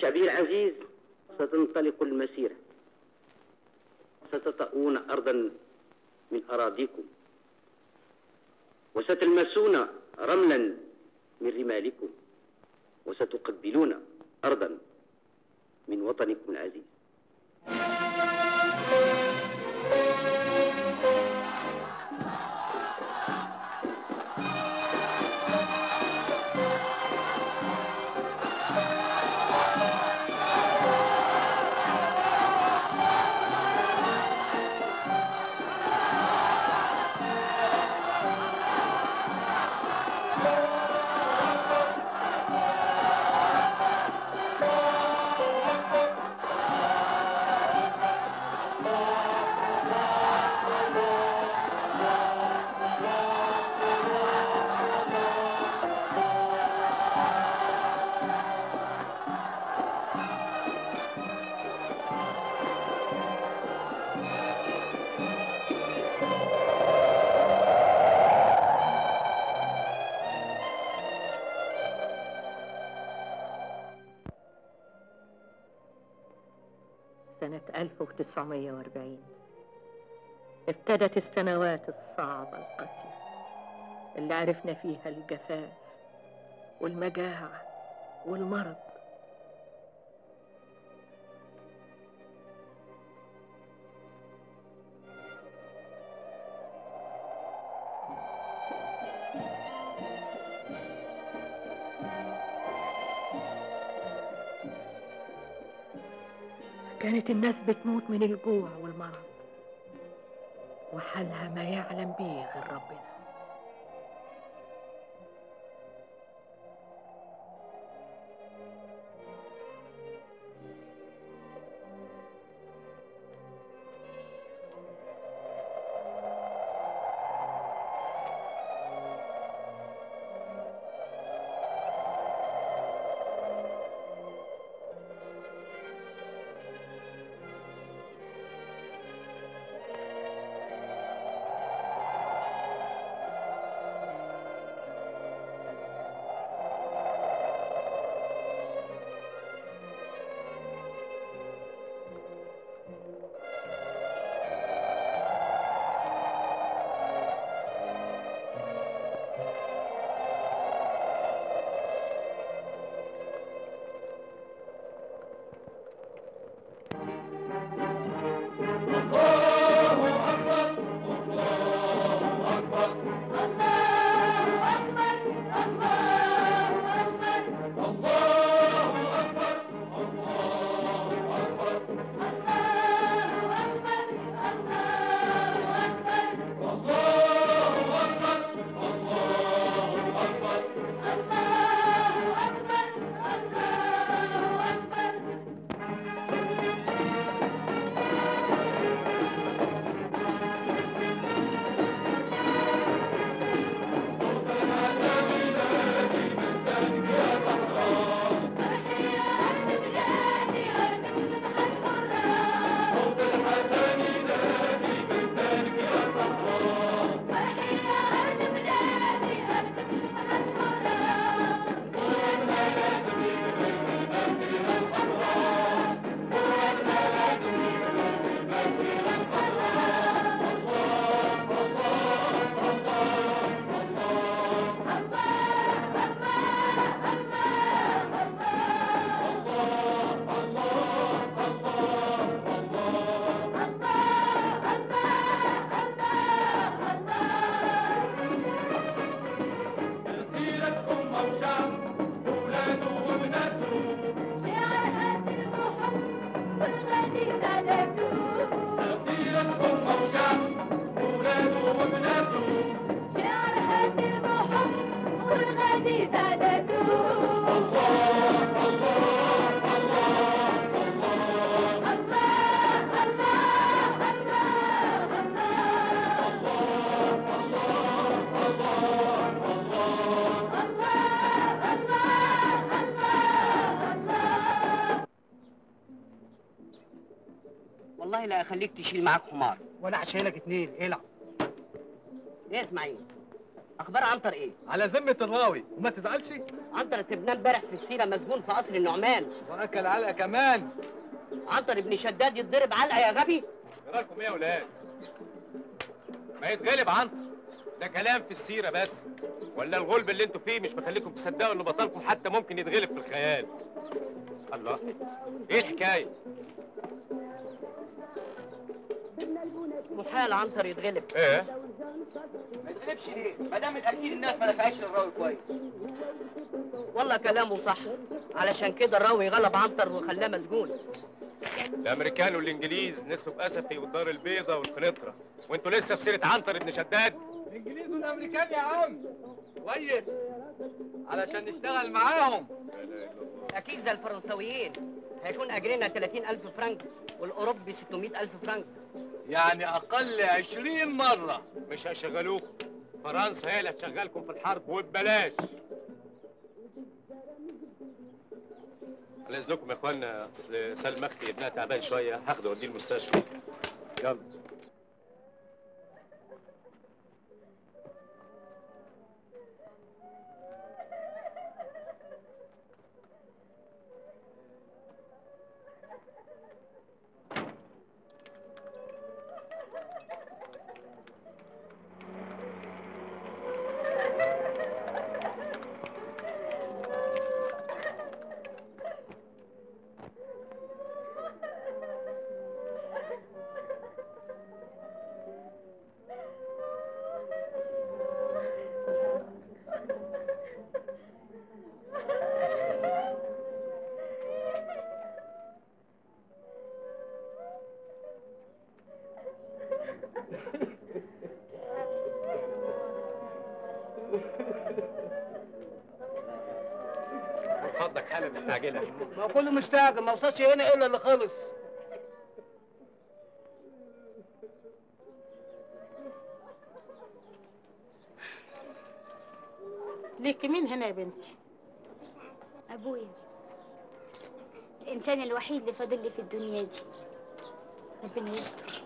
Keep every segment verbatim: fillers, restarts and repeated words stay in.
شعبي العزيز ستنطلق المسيرة، ستطؤون أرضا من أراضيكم، وستلمسون رملا من رمالكم، وستقبلون أرضا من وطنكم العزيز. سنة ألف وتسعمائة وأربعين ابتدت السنوات الصعبة القاسية اللي عرفنا فيها الجفاف والمجاعة والمرض. كانت الناس بتموت من الجوع والمرض، وحالها ما يعلم بيه غير ربنا. والله لا اخليك تشيل معاك حمار. وانا هشيلك اتنين. العب. ايه اسماعيل؟ اخبار عنتر ايه؟ على ذمة الراوي وما تزعلش. عنتر سيبناه امبارح في السيره مسجون في قصر النعمان، واكل علقه كمان. عنتر ابن شداد يتضرب علقه يا غبي. جرالكم ايه يا ولاد؟ ما يتغلب عنتر، ده كلام في السيره بس، ولا الغلب اللي انتوا فيه مش مخليكم تصدقوا ان بطلكم حتى ممكن يتغلب في الخيال؟ الله، ايه الحكايه؟ محال عنتر يتغلب. ايه؟ ما يتغلبش ليه؟ ما دام اكيد الناس ما نفعتش الراوي كويس. والله كلامه صح، علشان كده الراوي غلب عنتر وخلاه مسجون. الامريكان والانجليز نسلوا باسفي والدار البيضاء والقنطره، وانتوا لسه في سيره عنتر ابن شداد. الانجليز والامريكان يا عم كويس علشان نشتغل معاهم. اكيد زي الفرنساويين هيكون اجرنا ثلاثين ألف فرنك والاوروبي ستمائة ألف فرنك، يعني اقل عشرين مرة. مش هيشغلوكم، فرنسا هي اللي هتشغلكم في الحرب وببلاش. على اذنكم يا اخوانا، اصل سلمى اختي ابنها تعبان شويه، هاخده اوديه المستشفى. يلا. فضلك حاله مستعجله. ما كله مستعجل، ما وصلش هنا الا اللي خلص. ليكي مين هنا يا بنتي؟ أبويا، الإنسان الوحيد اللي فاضل لي في الدنيا دي. ربنا يستر.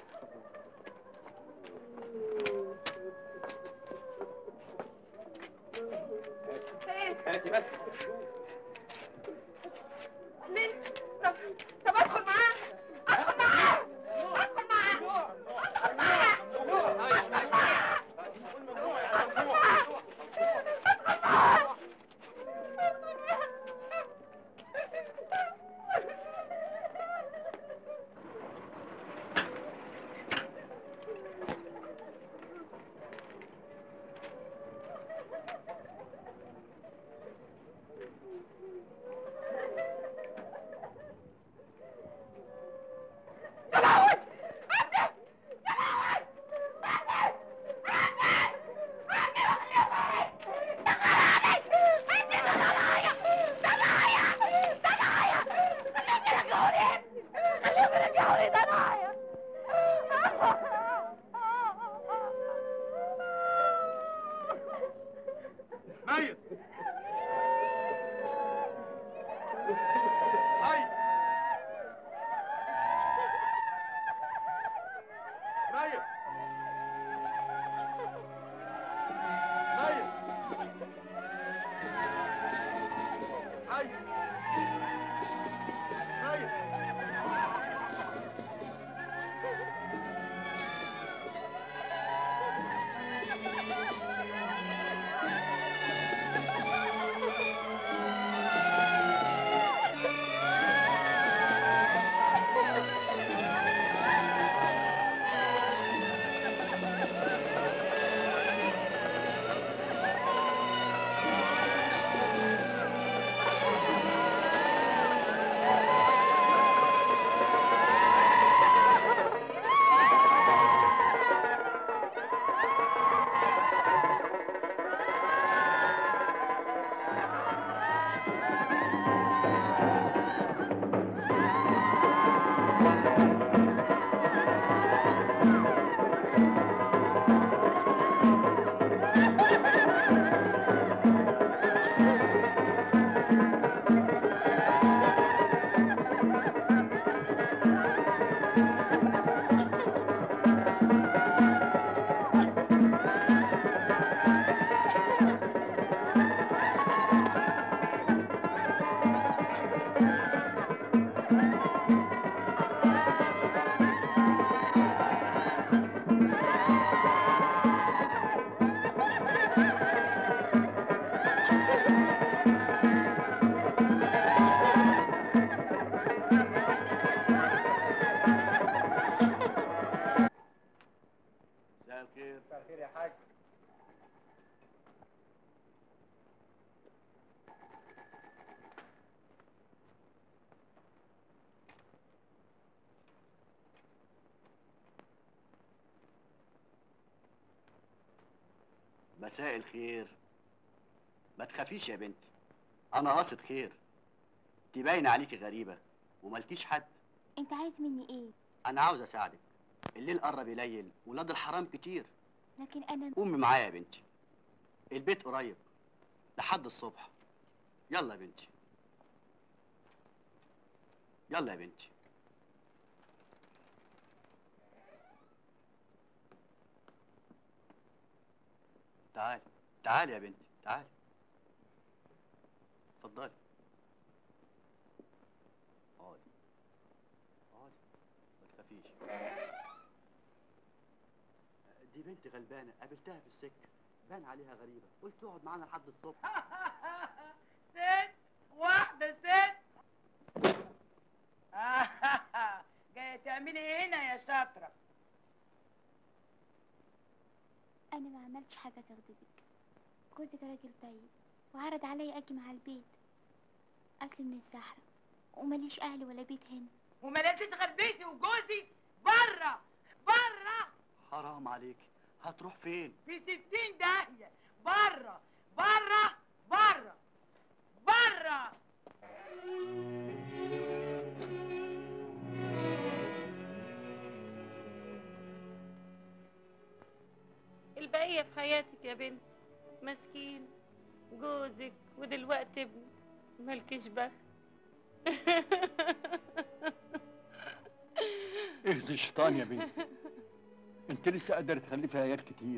هاتي بس. ليه؟ طب طب ادخل معاه، ادخل معاه، ادخل معاه، ادخل معاه. مساء الخير. ما تخافيش يا بنتي، انا قاصد خير. انت باينه عليكي غريبه ومالكيش حد. انت عايز مني ايه؟ انا عاوز اساعدك. الليل قرب يليل، ولاد الحرام كتير. لكن انا قومي معايا يا بنتي، البيت قريب لحد الصبح. يلا يا بنتي، يلا يا بنتي. تعالي تعالي يا بنتي، تعالي. اتفضلي. اقعدي اقعدي، ما تخافيش. دي بنت غلبانه قابلتها في السكه، بان عليها غريبه، قلت تقعد معانا لحد الصبح. ست واحدة ست. جاية تعملي ايه هنا يا شاطرة؟ انا ما عملتش حاجه تغضبك. جوزك راجل طيب وعرض عليا اجي مع البيت. اصلي من الصحراء وماليش اهل ولا بيت هنا. وما لقيتيش غير بيتي وجوزي بره بره. حرام عليكي، هتروح فين؟ في ستين داهية. بره بره بره بره. البقية في حياتك يا بنتي مسكين، جوزك ودلوقتي ابنك، مالكيش بخت. اهدي الشيطان يا بنتي، انت لسه قادره تخلفي عيال كتير.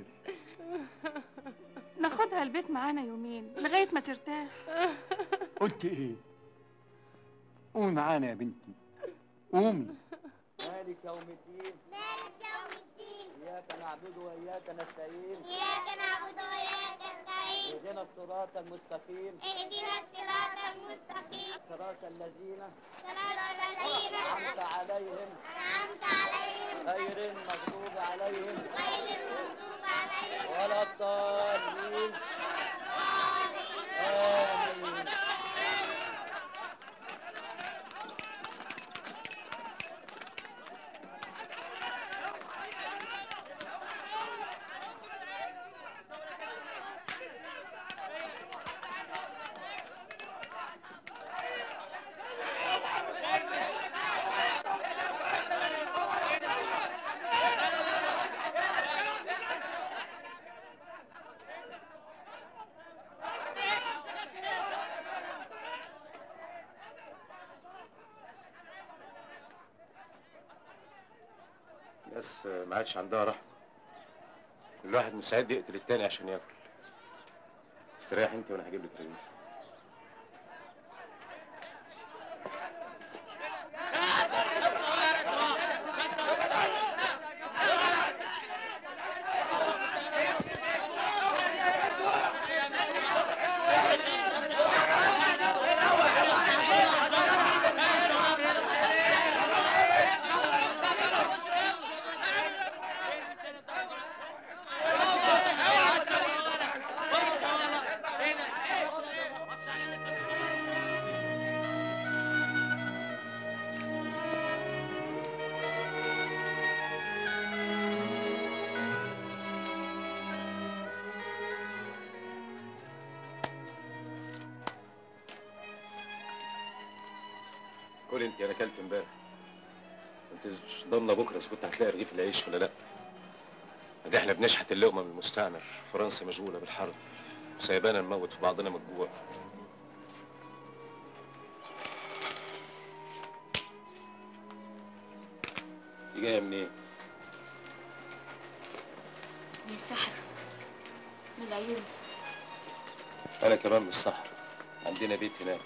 ناخدها البيت معانا يومين لغاية ما ترتاح. قلت ايه؟ قومي معانا يا بنتي، قومي. مالك يوم الدين، مالك يوم الدين، إياك نعبد وإياك نستعين، إياك نعبد وإياك نستعين، اهدنا الصراط المستقيم، اهدنا الصراط المستقيم، صراط الذين صراط الذين أنعمت عليهم أنعمت عليهم غير المغضوب عليهم غير المغضوب عليهم ولا الضالين. آمين. الناس ما عادش عندها رحمه، كل واحد مستعد يقتل التاني عشان ياكل. استريح انت وانا هجيب لك رغيف. قول انت، انا اكلت امبارح. انت مش ضامنه بكره اذا كنت هتلاقي رغيف العيش ولا لا. ده احنا بنشحت اللقمه من المستعمر، فرنسا مشغوله بالحرب سايبانا نموت في بعضنا من الجوع. دي جايه منين؟ من الصحراء، من العيون. انا كمان من الصحراء، عندنا بيت هناك.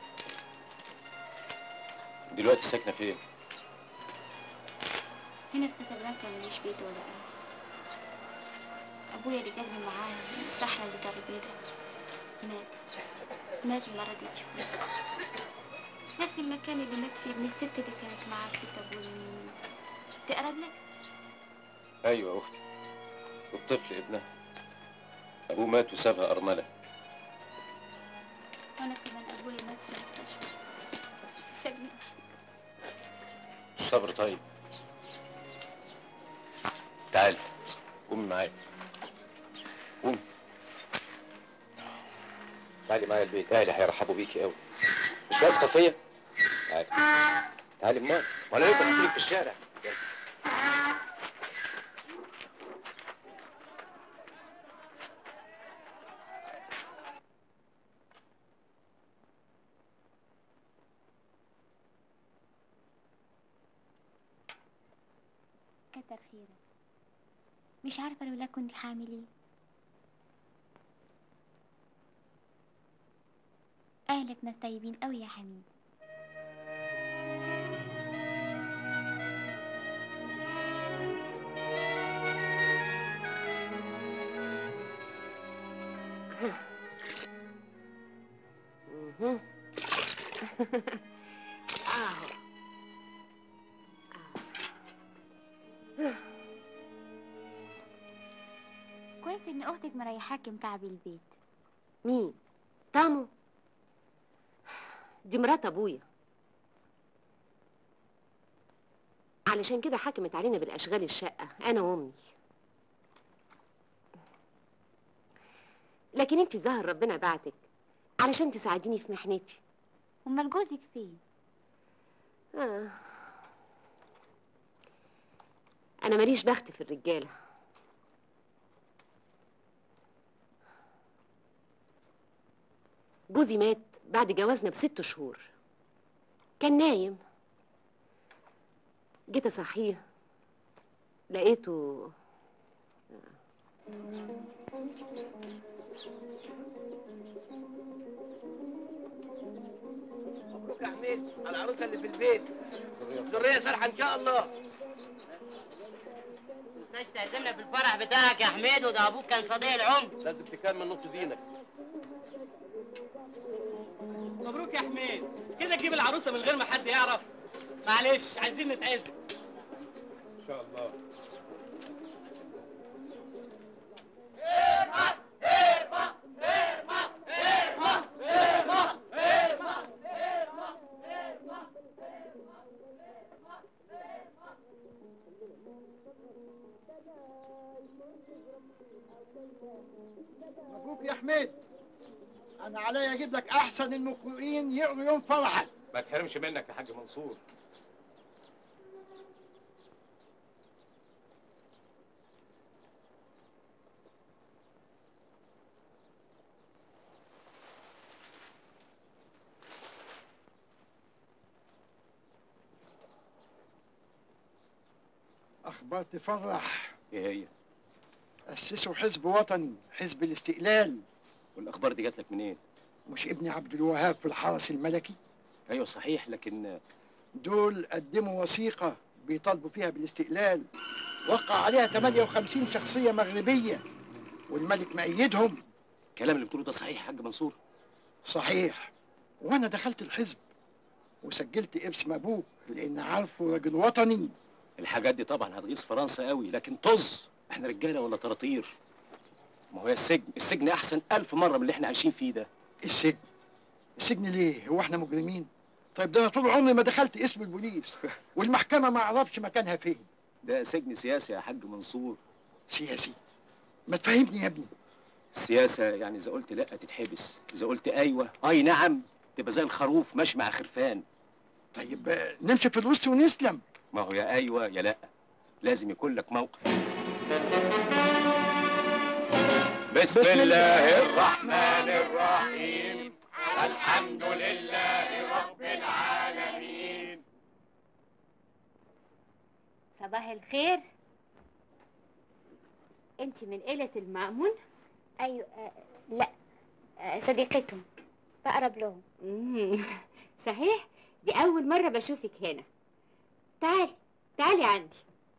دلوقتي ساكنه فين؟ هنا في كازابلانكا ماليش بيت ولا أهل. أبويا اللي جابني معاه من الصحراء اللي دار البيضة مات مات وما رضيتش فلوس. نفس المكان اللي مات فيه ابن الست اللي كانت معاه في كابول. تقرب لك؟ ايوه اختي، والطفل ابنها ابوه مات وسابها ارمله. وأنا كمان أبويا مات في المستشفى سابني. الصبر طيب. تعالي قومي معايا، قومي. تعالي معايا البيت، اهلي هيرحبوا بيكي قوي. مش واثقه فيا؟ تعالي تعالي امال، ولا يمكن هسيبك في الشارع. كتر خيرك. مش عارفة لولا كنت حامل ايه. أهلك ناس طيبين قوي يا حميد. اهو كويس ان اختك مريحاكي مكعب البيت. مين؟ تامو؟ دي مرات ابويا، علشان كده حكمت علينا بالاشغال الشقه انا وامي. لكن انت ظاهر ربنا بعتك علشان تساعديني في محنتي. امال جوزك فين؟ آه. انا ماليش بخت في الرجاله. جوزي مات بعد جوازنا بست شهور، كان نايم، جيت اصحيه لقيته مبروك يا حميد على العروسه اللي في البيت، ذريه صالحه ان شاء الله. متنساش تعزمنا في الفرح بتاعك يا حميد، وده ابوك كان صديق العمر. لازم تكمل نص دينك. مبروك يا حميد، كده تجيب العروسه من غير ما حد يعرف. معلش عايزين نتعزم ان شاء الله. مبروك يا حميد، انا عليا اجيب لك احسن المقرئين يقروا يوم فرحك. ما تحرمش منك يا حاج منصور. اخبار تفرح. ايه هي؟ اسسوا حزب وطني، حزب الاستقلال. والاخبار دي جات لك منين؟ مش ابن عبد الوهاب في الحرس الملكي؟ ايوه صحيح، لكن دول قدموا وثيقة بيطالبوا فيها بالاستقلال، وقع عليها ثمانية وخمسين شخصية مغربية، والملك مأيدهم. الكلام اللي بتقوله ده صحيح يا حاج منصور؟ صحيح، وانا دخلت الحزب وسجلت اسم ابوك لان عارفه راجل وطني. الحاجات دي طبعا هتغيظ فرنسا قوي، لكن طز، احنا رجاله ولا طراطير؟ ما هو السجن، السجن احسن ألف مره من اللي احنا عايشين فيه ده. السجن؟ السجن ليه؟ هو احنا مجرمين؟ طيب ده انا طول عمري ما دخلت اسم البوليس، والمحكمه ما اعرفش مكانها فين. ده سجن سياسي يا حاج منصور. سياسي؟ ما تفهمني يا ابني. السياسه يعني اذا قلت لا تتحبس، اذا قلت ايوه اي نعم تبقى زي الخروف ماشي مع خرفان. طيب نمشي في الوسط ونسلم. ما هو يا ايوه يا لا، لازم يكون لك موقف. بسم, بسم الله الرحمن الرحيم، الحمد لله رب العالمين. صباح الخير. انت من قلة المأمون؟ ايوه آه لا آه صديقتهم، بقرب لهم. امم صحيح، دي اول مرة بشوفك هنا. تعالي تعالي عندي.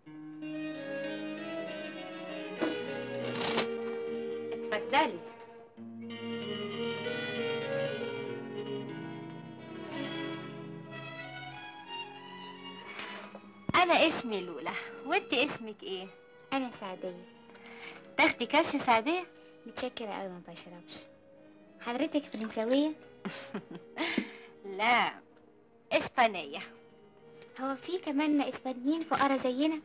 اتفضلي. انا اسمي لولا، وانت اسمك ايه؟ انا سعدية. تاخدي كاس يا سعدية؟ متشكرة قوي، ما بشربش. حضرتك فرنساوية؟ لا، اسبانية. هو في كمان اسبانيين فقراء زينا؟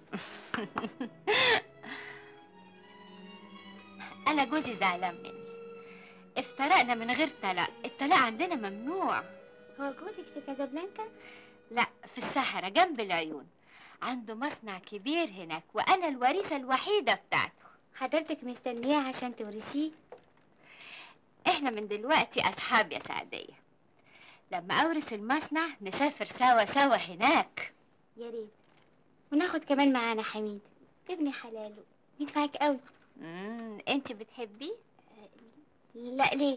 انا جوزي زعلان مني، افترقنا من غير طلاق، الطلاق عندنا ممنوع. هو جوزك في كازابلانكا؟ لا، في الصحراء جنب العيون، عنده مصنع كبير هناك وانا الوريثة الوحيدة بتاعته. حضرتك مستنياه عشان تورثيه؟ احنا من دلوقتي اصحاب يا سعدية، لما اورث المصنع نسافر سوا سوا هناك. يا ريت، وناخد كمان معانا حميد ابن حلاله، ينفعك قوي. امم انت بتحبيه؟ لا ليه؟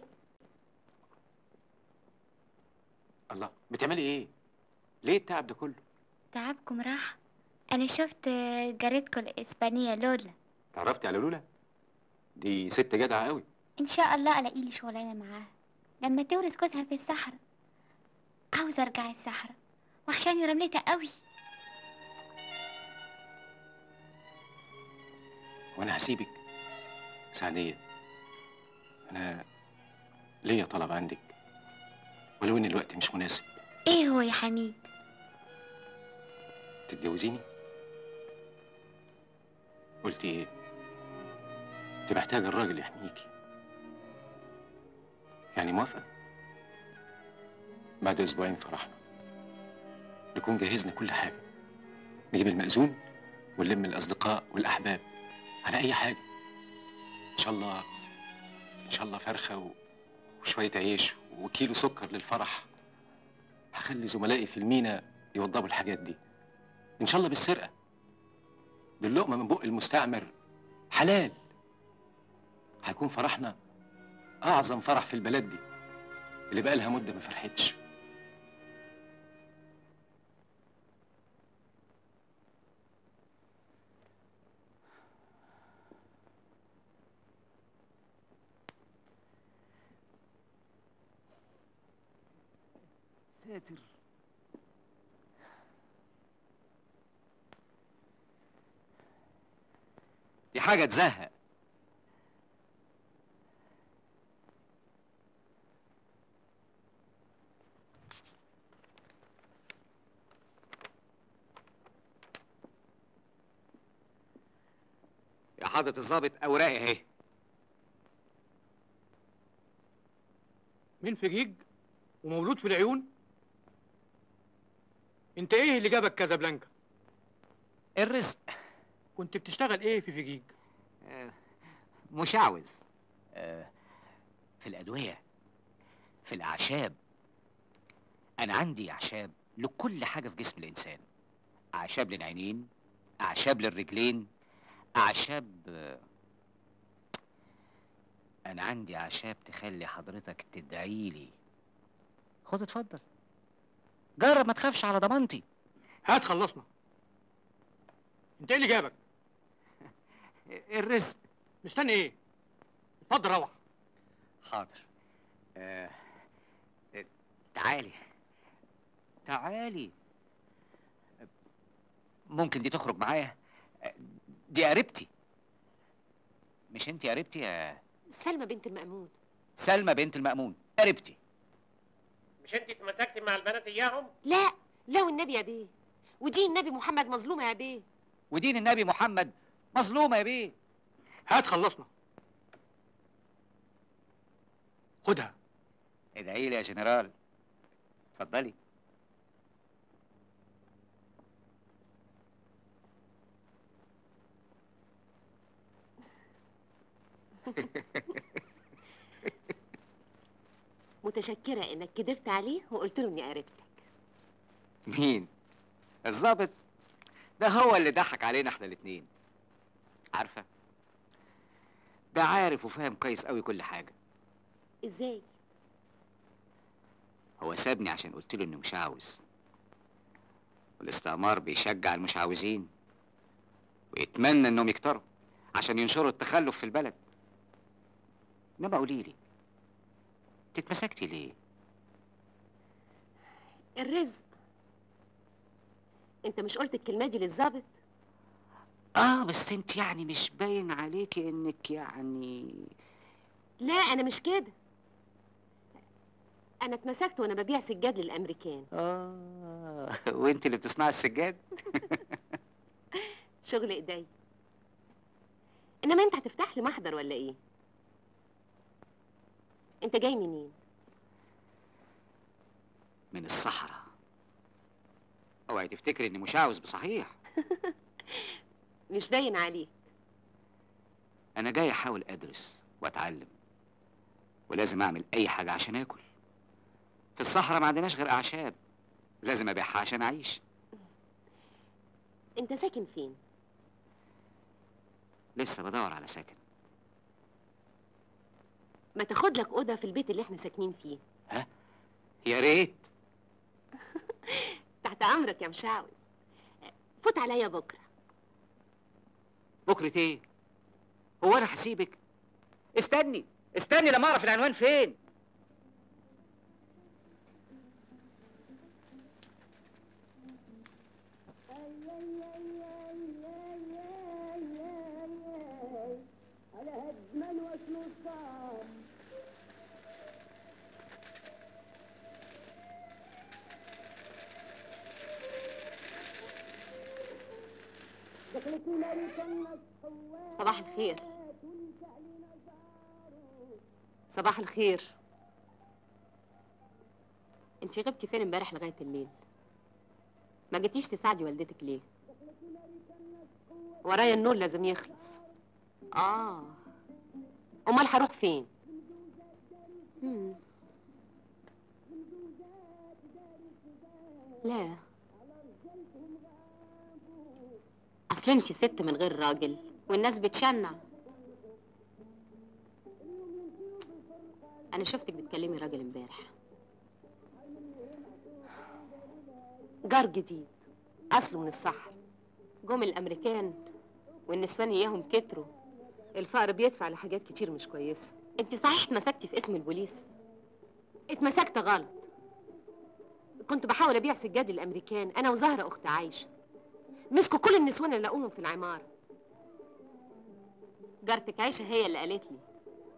الله، بتعملي ايه؟ ليه التعب ده كله؟ تعبكم راحة. أنا شفت جارتكم الإسبانية لولا. تعرفتي على لولا؟ دي ست جدعة قوي. إن شاء الله ألاقي لي شغلانة معاها لما تورث جوزها في الصحراء. عاوزة أرجع الصحراء وحشاني رملتها قوي. وأنا هسيبك سعدية. أنا ليا طلب عندك ولو إن الوقت مش مناسب. إيه هو يا حميد؟ تتجوزيني؟ قلتي إيه؟ أنت محتاجة الراجل يحميكي. يعني موافقة؟ بعد أسبوعين فرحنا، نكون جهزنا كل حاجة، نجيب المأذون ونلم الأصدقاء والأحباب على أي حاجة. إن شاء الله إن شاء الله فرخة وشوية عيش وكيلو سكر للفرح. هخلي زملائي في المينا يوضبوا الحاجات دي، إن شاء الله بالسرقة. باللقمة من بق المستعمر حلال. هيكون فرحنا أعظم فرح في البلد دي اللي بقالها مدة ما فرحتش. ساتر. دي حاجة تزهق. يا حضرة الظابط، أوراقي أهي. مين في جيج ومولود في العيون؟ انت ايه اللي جابك كازابلانكا؟ الرزق. كنت بتشتغل ايه في فيجيج؟ آه مشعوذ. آه في الأدوية، في الأعشاب. أنا عندي أعشاب لكل حاجة في جسم الإنسان. أعشاب للعينين، أعشاب للرجلين، أعشاب. آه أنا عندي أعشاب تخلي حضرتك تدعيلي. خد اتفضل، جرب، ما تخافش، على ضمانتي. هات خلصنا. انت ايه اللي جابك؟ الرزق. مستني ايه؟ اتفضل روح. حاضر. آه. تعالي تعالي. ممكن دي تخرج معايا؟ دي قريبتي. مش انت قريبتي يا سلمى بنت المأمون؟ سلمى بنت المأمون قريبتي. مش انت اتمسكتي مع البنات اياهم؟ لا لا، والنبي يا بيه، ودين النبي محمد مظلومه يا بيه. ودين النبي محمد مظلومه يا بيه. هات خلصنا. خدها. ادعي لي يا جنرال. اتفضلي. متشكرة انك كدبت عليه وقلت له اني قريبتك. مين؟ الظابط؟ ده هو اللي ضحك علينا احنا الاتنين. عارفة؟ ده عارف وفاهم كويس قوي كل حاجة. ازاي؟ هو سابني عشان قلت له اني مشعوذ، والاستعمار بيشجع المشعوذين ويتمنى انهم يكتروا عشان ينشروا التخلف في البلد. انما قولي لي، اتمسكتي ليه؟ الرزق. انت مش قلت الكلمة دي للظابط؟ اه بس انت يعني مش باين عليكي انك يعني. لا انا مش كده، انا اتمسكت وانا ببيع سجاد للامريكان. اه وانت اللي بتصنعي السجاد؟ شغل ايدي. انما انت هتفتح لي محضر ولا ايه؟ انت جاي منين؟ من الصحراء. اوعي تفتكري اني مشعوذ بصحيح. مش باين عليك. انا جاي احاول ادرس واتعلم، ولازم اعمل اي حاجه عشان اكل. في الصحراء ما عندناش غير اعشاب، لازم ابيعها عشان اعيش. انت ساكن فين؟ لسه بدور على سكن. ما تاخد لك اوضه في البيت اللي احنا ساكنين فيه. ها؟ يا ريت. تحت امرك يا مشعوذ. فوت عليا بكره. بكره ايه؟ هو انا هسيبك؟ استني استني لما اعرف العنوان فين. صباح الخير. صباح الخير. انتي غبتي فين امبارح لغايه الليل؟ ما جيتيش تساعدي والدتك ليه؟ ورايا النور لازم يخلص. اه امال هروح فين؟ مم. لا، اصل انتي ست من غير راجل والناس بتشنع. انا شفتك بتكلمي راجل امبارح. جار جديد اصله من الصحراء، جم الامريكان والنسوان اياهم كتروا. الفقر بيدفع لحاجات كتير مش كويسه. انت صحيح اتمسكتي في اسم البوليس؟ اتمسكت غلط. كنت بحاول ابيع سجاد للامريكان انا وزهره اخت عايشه. مسكوا كل النسوان اللي لقوهم في العماره. جارتك عايشه هي اللي قالت لي.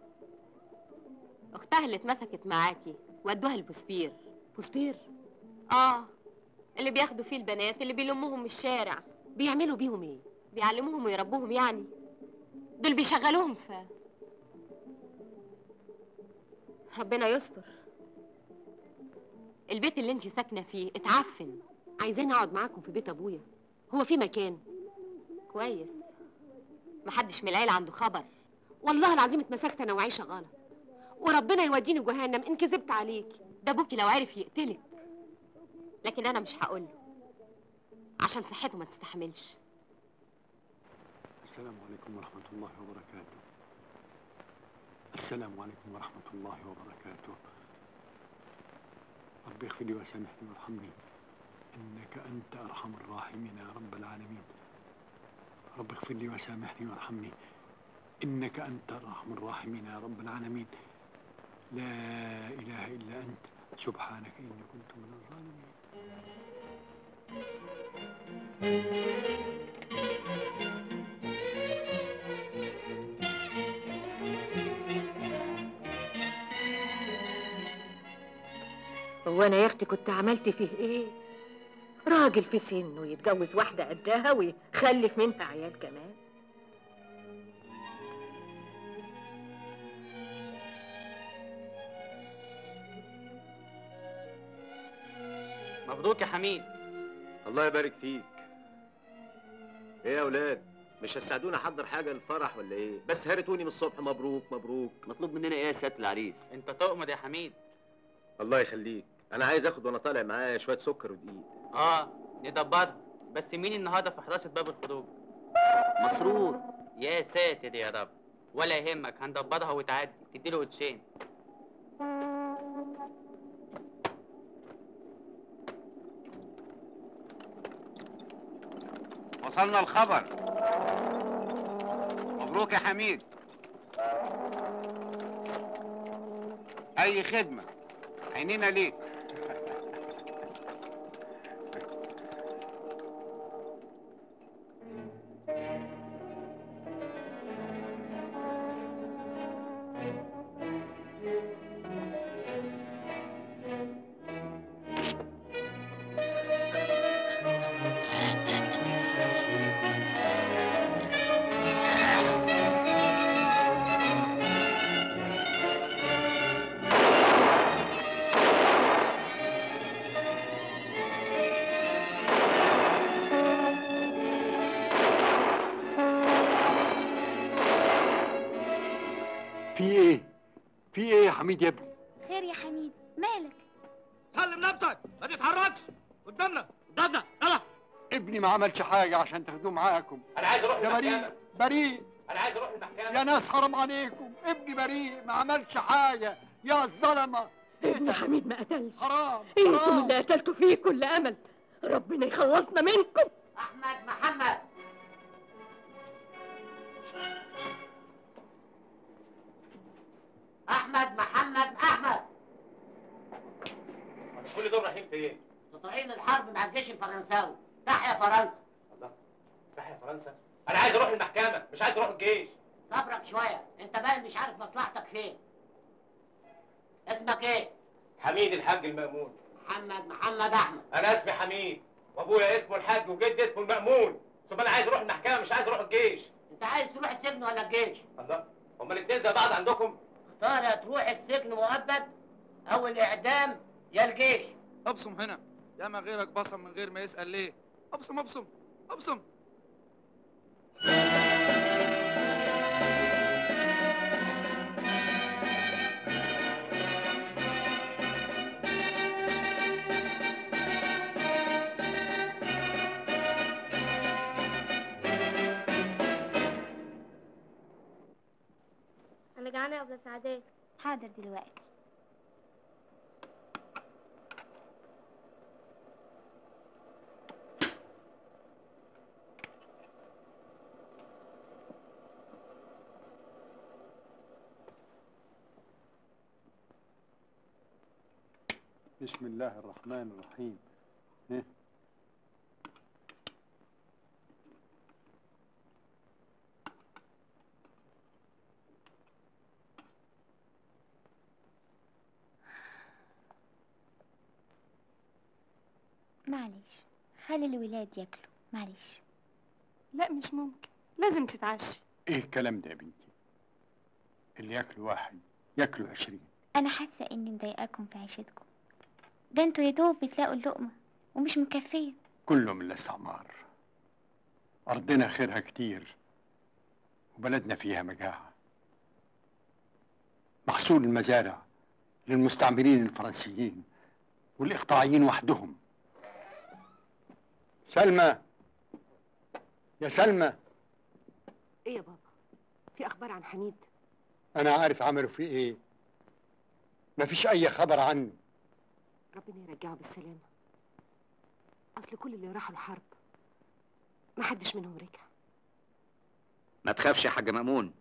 اختها اللي اتمسكت معاكي ودوها البوسبير. بوسبير؟ اه، اللي بياخدوا فيه البنات اللي بيلموهم من الشارع. بيعملوا بيهم ايه؟ بيعلموهم ويربوهم يعني. دول بيشغلوهم في ربنا يستر. البيت اللي انت ساكنه فيه اتعفن. عايزين اقعد معاكم في بيت ابويا. هو في مكان؟ كويس، محدش من العيله عنده خبر. والله العظيم اتمسكت انا وعايشه غلط، وربنا يوديني جهنم ان كذبت عليكي. ده ابوكي لو عرف يقتلك، لكن انا مش هقوله عشان صحته ما تستحملش. السلام عليكم ورحمة الله وبركاته. السلام عليكم ورحمة الله وبركاته. ربي اغفر لي وسامحني وارحمني، إنك أنت أرحم الراحمين يا رب العالمين. رب اغفر لي وسامحني وارحمني، إنك أنت أرحم الراحمين يا رب العالمين. لا إله إلا أنت سبحانك إني كنت من الظالمين. هو انا يا اختي كنت عملت فيه ايه؟ راجل في سنه يتجوز واحده قدها ويخلف منها عيال كمان. مبروك يا حميد. الله يبارك فيك. ايه يا اولاد، مش هتساعدونا احضر حاجه للفرح ولا ايه؟ بس هرتوني من الصبح مبروك مبروك. مطلوب مننا ايه يا سياده العريس؟ انت تؤمد يا حميد. الله يخليك، انا عايز اخد وانا طالع معايا شويه سكر ودقيق. اه ندبرها، بس مين النهارده في حراسه باب الخروج؟ مسرور. يا ساتر يا رب، ولا يهمك هندبرها وتعدي، تديله قرشين. وصلنا الخبر. مبروك يا حميد. اي خدمه، عينينا ليك. في ايه؟ في ايه يا حميد يا ابني؟ خير يا حميد، مالك؟ سلم نفسك، ما تتحركش قدامنا قدامنا يلا. ابني ما عملش حاجه عشان تاخدوه معاكم. انا عايز اروح ده بريء بريء. انا عايز اروح المحكمه. يا ناس حرام عليكم، ابني بريء ما عملش حاجه يا الظلمه. ابن حميد ما قتلش. حرام انتم حرام. اللي قتلتوا فيه كل امل. ربنا يخلصنا منكم. احمد محمد. احمد محمد احمد. كل دول رايحين فين؟ طالعين الحرب مع الجيش الفرنساوي. تحيا فرنسا. الله، تحيا فرنسا؟ انا عايز اروح المحكمه مش عايز اروح الجيش. صبرك شويه، انت باين مش عارف مصلحتك فين. اسمك ايه؟ حميد الحاج المأمون. محمد محمد احمد. انا اسمي حميد وابويا اسمه الحاج وجدي اسمه المأمون. ثم انا عايز اروح المحكمه مش عايز اروح الجيش. انت عايز تروح السجن ولا الجيش؟ الله، هما الاثنين زي بعض عندكم؟ اختار يا تروح السجن مؤبد او الاعدام يا الجيش. ابصم هنا، ياما غيرك بصم من غير ما يسأل ليه. ابصم ابصم ابصم. أنا جعانة يا أبلة سعدات. حاضر دلوقتي. بسم الله الرحمن الرحيم. إيه؟ معلش، خلي الولاد ياكلوا، معلش. لا مش ممكن، لازم تتعشي. ايه الكلام ده يا بنتي؟ اللي ياكل واحد ياكلوا عشرين. انا حاسه اني مضايقاكم في عيشتكم. ده انتوا يا دوب بتلاقوا اللقمه ومش مكفيه. كله من الاستعمار. ارضنا خيرها كتير وبلدنا فيها مجاعه. محصول المزارع للمستعمرين الفرنسيين والاقطاعيين وحدهم. سلمى يا سلمى. ايه يا بابا؟ في اخبار عن حميد؟ انا عارف عملوا فيه ايه. مفيش اي خبر عنه. ربنا يرجعه بالسلامه. اصل كل اللي راحوا الحرب ما حدش منهم رجع. ما تخافش يا حاج مأمون،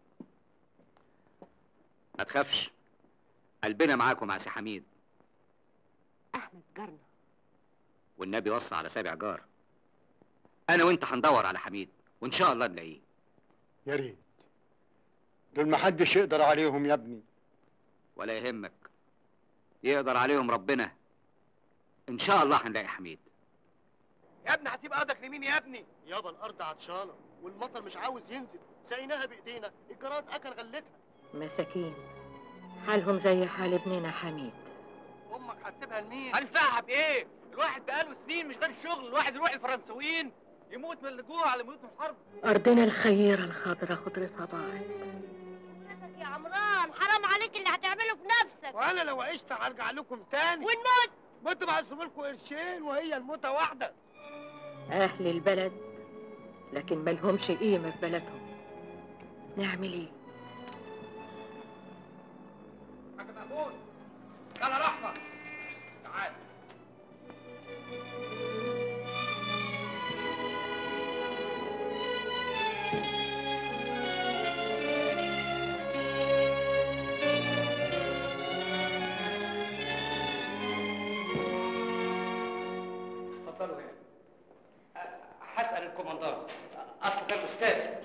ما تخافش، قلبنا معاكم مع سي حميد. احمد جارنا والنبي وصى على سابع جار. انا وانت هندور على حميد وان شاء الله نلاقيه. يا ريت. دول محدش يقدر عليهم يا ابني. ولا يهمك، يقدر عليهم ربنا. ان شاء الله هنلاقي حميد. يا ابني هتسيب ارضك لمين يا ابني؟ يابا الارض عطشانه والمطر مش عاوز ينزل، سقيناها بايدينا، الجراد اكل غلتها. مساكين حالهم زي حال ابننا حميد. امك هتسيبها لمين؟ هنفعها بايه؟ الواحد بقاله سنين مش غير الشغل، الواحد يروح الفرنساويين يموت من الجوع ولا يموت من الحرب. ارضنا الخيره الخضراء خضرتها ضاعت. يا عمران حرام عليك اللي هتعمله في نفسك. وانا لو عشت هرجع لكم تاني ونموت. ما انتوا بعصبوا لكم قرشين وهي الموتة واحدة. اهل البلد لكن ملهمش قيمه في بلدهم. نعمل ايه؟ حاج مأمون، يلا رحمة، تعال. اتفضلوا هنا. هسأل الكوماندان، أصله كان أستاذ.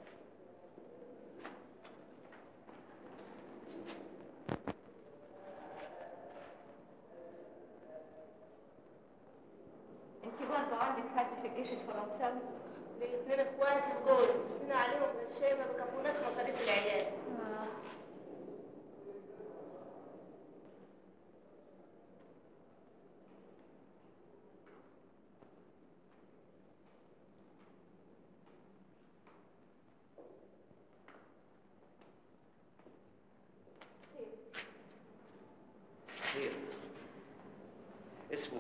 انت برضه عندك حد في الجيش الفرنساوي؟ الاثنين اخواتي وجوزي هنا عليهم قرشين ما بيكفوناش مصاريف العيال.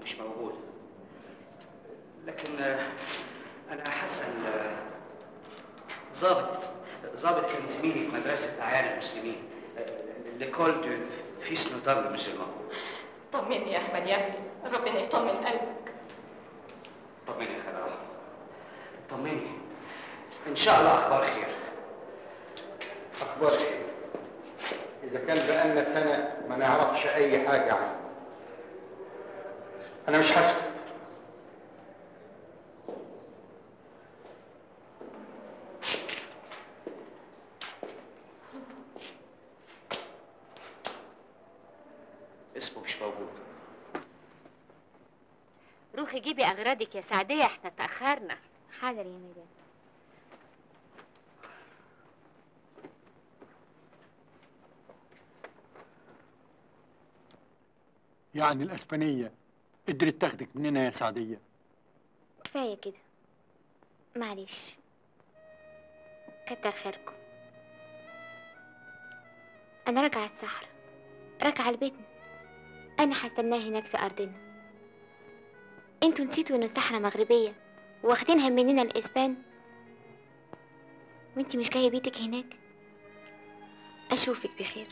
مش موجود، لكن آه، انا هسال آه، ضابط ضابط كان زميلي في مدرسه اعيان المسلمين، آه، ليكول دو فيس نوتابل مسلمان. طمني يا احمد يا ابني، ربنا يطمن قلبك. طمني يا خالة رحمة، طمني، ان شاء الله اخبار خير. اخبار ايه؟ اذا كان بقالنا سنه ما نعرفش اي حاجه عنه. انا مش هسكت. اسمه مش موجود. روحي جيبي اغراضك يا سعديه، احنا اتاخرنا. حاضر يا مدام. يعني الاسبانيه قدرت تاخدك مننا يا سعديه؟ كفايه كده، معلش، كتر خيركم. انا راجعه الصحراء، راجعه لبيتنا. انا هستناه هناك في ارضنا. انتوا نسيتوا ان الصحراء مغربيه واخدينها مننا الاسبان، وانتي مش جايه بيتك هناك. اشوفك بخير.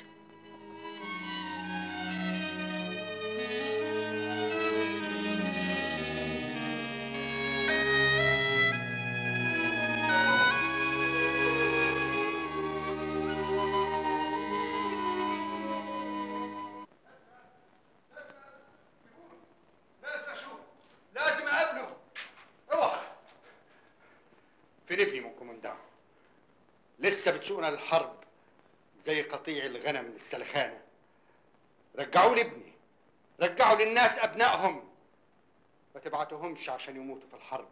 لازم اقابله. اوعى. فين ابني من كومندان؟ لسه بتسوقنا للحرب زي قطيع الغنم للسلخانه. رجعوا لي ابني، رجعوا للناس ابنائهم، ما تبعتوهمش عشان يموتوا في الحرب.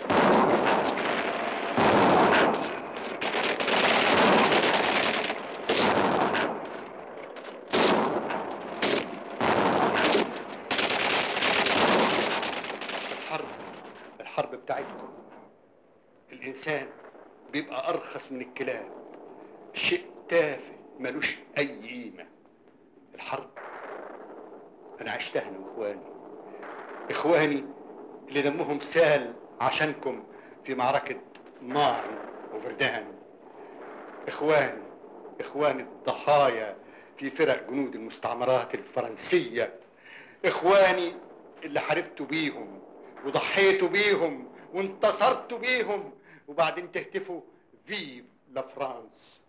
الحرب الحرب بتاعتكم الانسان بيبقى ارخص من الكلاب، شيء تافه ملوش اي قيمه. الحرب انا عشتها انا واخواني، اخواني اللي دمهم سال عشانكم في معركه مارن وفردان، اخواني اخواني الضحايا في فرق جنود المستعمرات الفرنسيه، اخواني اللي حاربتوا بيهم وضحيتوا بيهم وانتصرتوا بيهم، وبعدين تهتفوا فيف لا فرانس.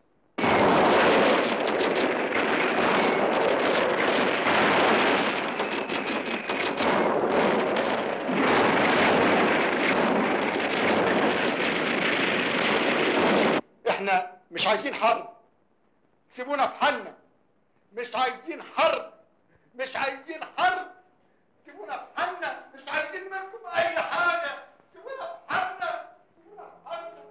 احنا مش عايزين حرب، سيبونا في حالنا. مش عايزين حرب، مش عايزين حرب، سيبونا في حالنا. مش عايزين منكم اي حاجه، سيبونا في حالنا، سيبونا في حالنا.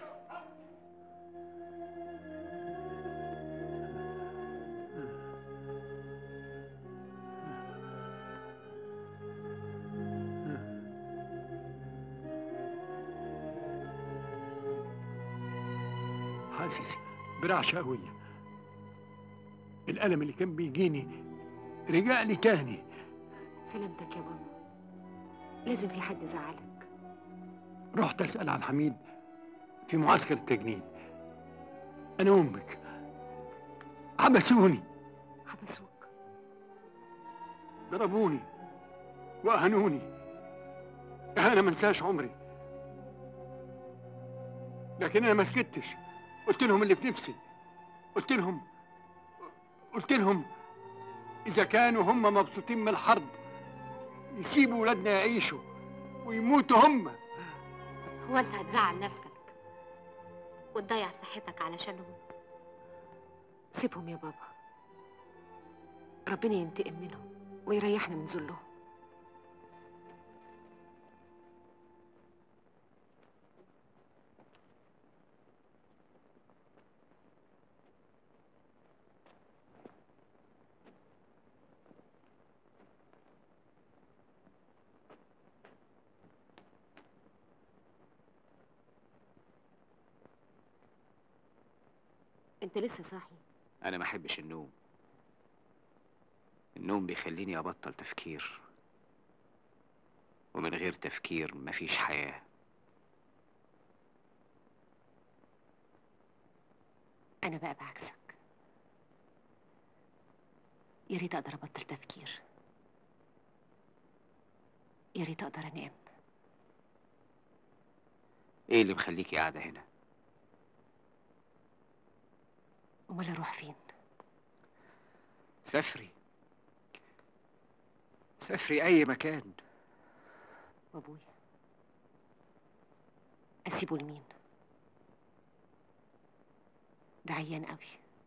حاسس برعشة قوية. الألم اللي كان بيجيني رجع لي تاني. سلامتك يا بابا، لازم في حد زعلك. رحت أسأل عن حميد في معسكر التجنيد. أنا أمك، حبسوني. حبسوك؟ ضربوني وأهنوني إهانة منساش عمري، لكن أنا ما سكتش. قلت لهم اللي في نفسي، قلت لهم قلت لهم إذا كانوا هم مبسوطين من الحرب يسيبوا ولادنا يعيشوا ويموتوا هم. هو انت هتزعل نفسك وتضيع صحتك علشانهم؟ سيبهم يا بابا، ربنا ينتقم منهم ويريحنا من ذلهم. انت لسه صاحي؟ انا ما احبش النوم، النوم بيخليني ابطل تفكير. ومن غير تفكير مفيش حياة. أنا بقى بعكسك، يا ريت أقدر أبطل تفكير، يا ريت أقدر أنام. ايه اللي مخليكي قاعدة هنا؟ أمال أروح فين؟ سافري سافري أي مكان. وأبويا أسيبه لمين؟ ده عيان قوي.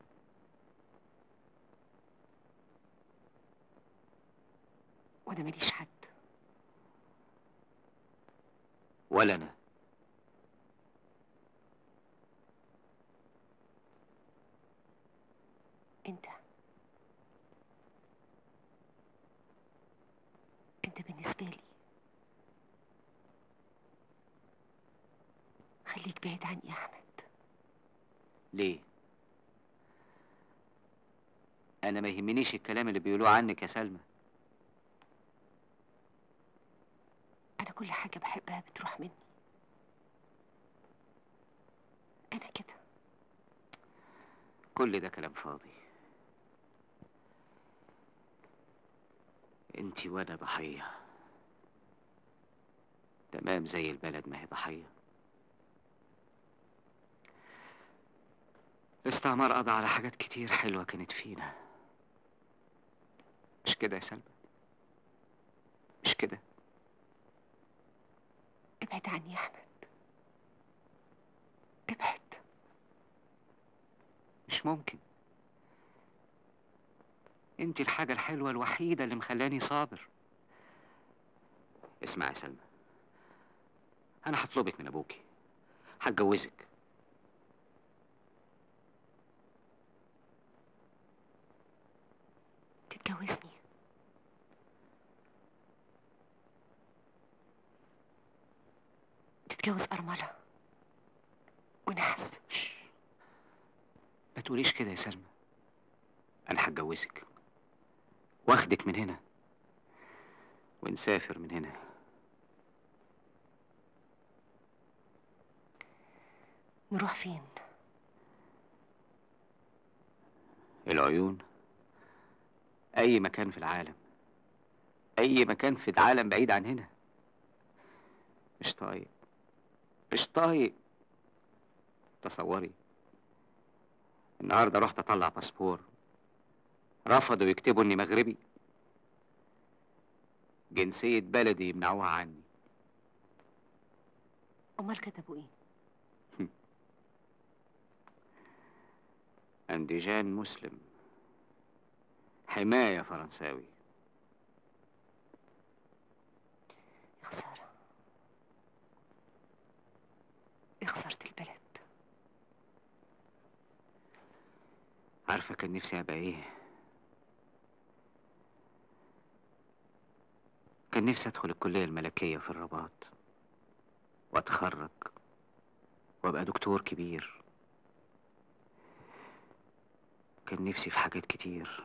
وأنا ماليش حد. ولا أنا. أنت أنت بالنسبة لي خليك بعيد عني يا أحمد. ليه؟ أنا ما يهمنيش الكلام اللي بيقولوه عنك يا سلمى. أنا كل حاجة بحبها بتروح مني. أنا كده. كل ده كلام فاضي. انتي وانا ضحية، تمام زي البلد ما هي ضحية. الاستعمار قضى على حاجات كتير حلوة كانت فينا، مش كده يا سلمى؟ مش كده؟ ابعد عني يا أحمد، ابعد. مش ممكن. انت الحاجة الحلوة الوحيدة اللي مخلاني صابر. اسمع يا سلمى، انا هطلبك من ابوكي، هتجوزك. تتجوزني؟ تتجوز أرملة ونحس؟ ما تقوليش كده يا سلمى. انا هتجوزك واخدك من هنا ونسافر من هنا. نروح فين؟ العيون. اي مكان في العالم، اي مكان في العالم بعيد عن هنا. مش طايق مش طايق. تصوري النهارده رحت اطلع باسبور، رفضوا يكتبوا اني مغربي. جنسية بلدي يمنعوها عني. أمال كتبوا إيه؟ أنديجان مسلم، حماية فرنساوي. يا خسارة، يا خسارة البلد. عارفة كان نفسي أبقى إيه؟ كان نفسي أدخل الكلية الملكية في الرباط وأتخرج وأبقى دكتور كبير. كان نفسي في حاجات كتير.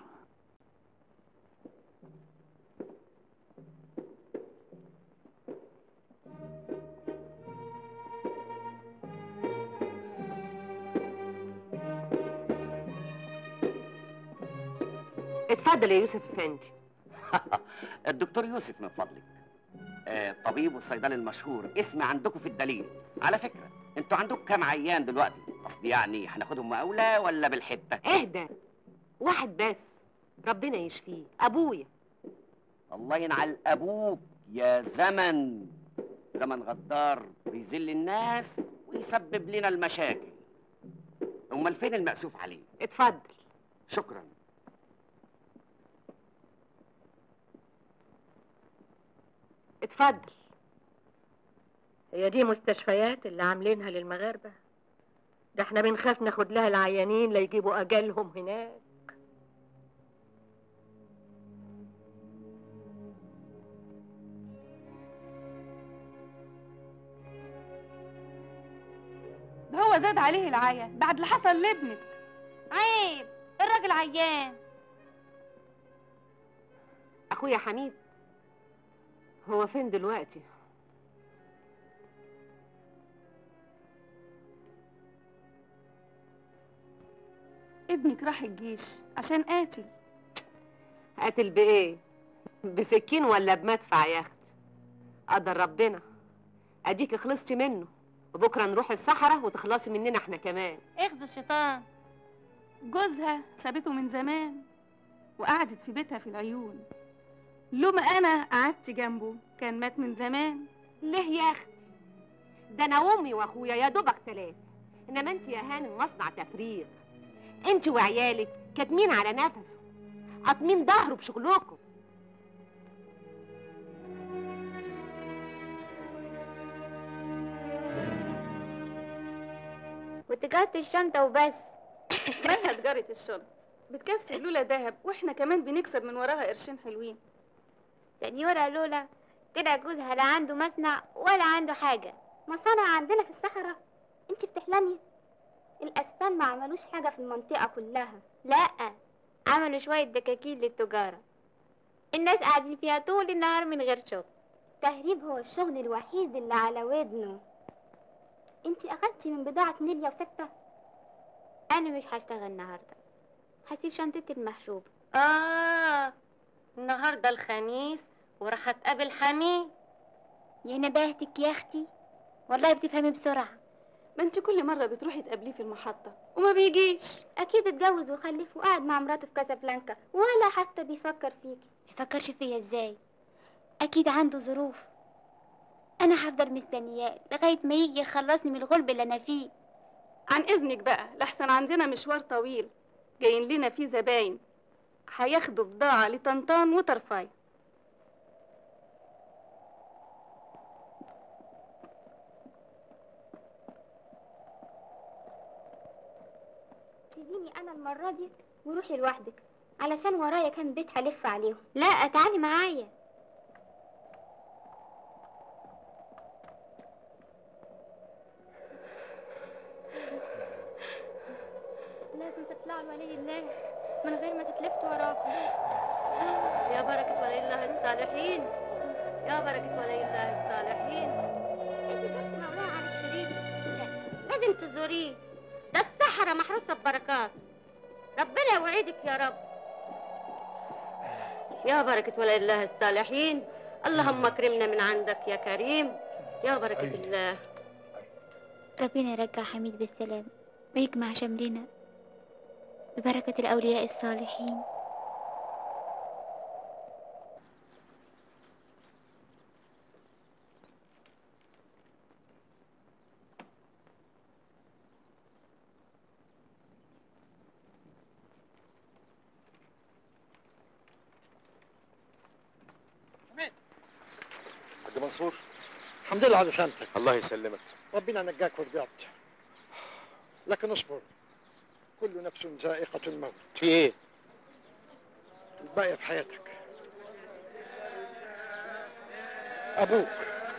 اتفضل يا يوسف افندي. الدكتور يوسف من فضلك. آه، الطبيب والصيدلي المشهور، اسمي عندكم في الدليل. على فكرة انتوا عندكم كام عيان دلوقتي؟ قصدي يعني هناخدهم مقاولة ولا بالحتة؟ اهدى، واحد بس ربنا يشفيه، ابويا. الله ينعل ابوك يا زمن. زمن غدار بيذل الناس ويسبب لنا المشاكل. امال فين المأسوف عليه؟ اتفضل. شكرا. اتفضل. هي دي مستشفيات اللي عاملينها للمغاربة؟ ده احنا بنخاف ناخد لها العيانين لا يجيبوا اجالهم هناك. ده هو زاد عليه العيا بعد اللي حصل لابنك. عيب، الراجل عيان. اخويا حميد هو فين دلوقتي؟ ابنك راح الجيش عشان قاتل. قاتل بايه؟ بسكين ولا بمدفع يا اختي؟ قدر ربنا، اديكي خلصتي منه، وبكره نروح الصحراء وتخلصي مننا احنا كمان. اخذوا الشيطان. جوزها سابته من زمان وقعدت في بيتها في العيون. لما انا قعدت جنبه كان مات من زمان. ليه يا اختي؟ ده انا وامي واخويا يا دوبك تلاته، انما انت يا هانم مصنع تفريغ. انت وعيالك كاتمين على نفسه، قاطمين ظهره بشغلكم. وتجارة الشنطة وبس. مالها تجارة الشنط؟ بتكسب لولا دهب واحنا كمان بنكسب من وراها قرشين حلوين. سنيورة لولا طلع جوزها لا عنده مصنع ولا عنده حاجة. مصانع عندنا في الصحراء؟ انت بتحلمي؟ الاسبان ما عملوش حاجة في المنطقة كلها. لا، عملوا شوية دكاكين للتجارة، الناس قاعدين فيها طول النهار من غير شغل. التهريب هو الشغل الوحيد اللي على ودنه. انت اخدتي من بضاعة نيليا وسكتة؟ انا مش هشتغل النهاردة، هسيب شنطتي المحشوبة. اه النهارده الخميس وراح اتقابل حمي. يا نباهتك يا اختي، والله بتفهمي بسرعة. ما انت كل مرة بتروحي تقابليه في المحطة وما بيجيش. اكيد اتجوز وخلف وقعد مع مراته في كازابلانكا ولا حتى بيفكر فيكي. بيفكرش فيا ازاي؟ اكيد عنده ظروف. انا هفضل مستنياه لغاية ما يجي يخلصني من الغلب اللي انا فيه. عن اذنك بقى، لحسن عندنا مشوار طويل جايين لنا فيه زباين هياخدوا بضاعة لطنطان وطرفاي. سيبيني انا المرة دي وروحي لوحدك، علشان ورايا كام بيت هلف عليهم. لا تعالي معايا. لازم تطلعوا لولي الله من غير ما تتلفتوا وراكم. يا بركة ولي الله الصالحين، يا بركة ولي الله الصالحين. انت كنت مولوعة على الشريف. لازم تزوريه، ده الصحراء محروسة ببركات. ربنا يوعدك يا رب. يا بركة ولي الله الصالحين، اللهم اكرمنا من عندك يا كريم، يا بركة الله. ربنا يرجع حميد بالسلام ويجمع شملنا ببركة الأولياء الصالحين. حاج منصور، الحمد لله على سلامتك. الله يسلمك. ربنا نجاك ورجعت، لكن اصبر، كل نفس ذائقة الموت. في ايه؟ الباقية في حياتك. أبوك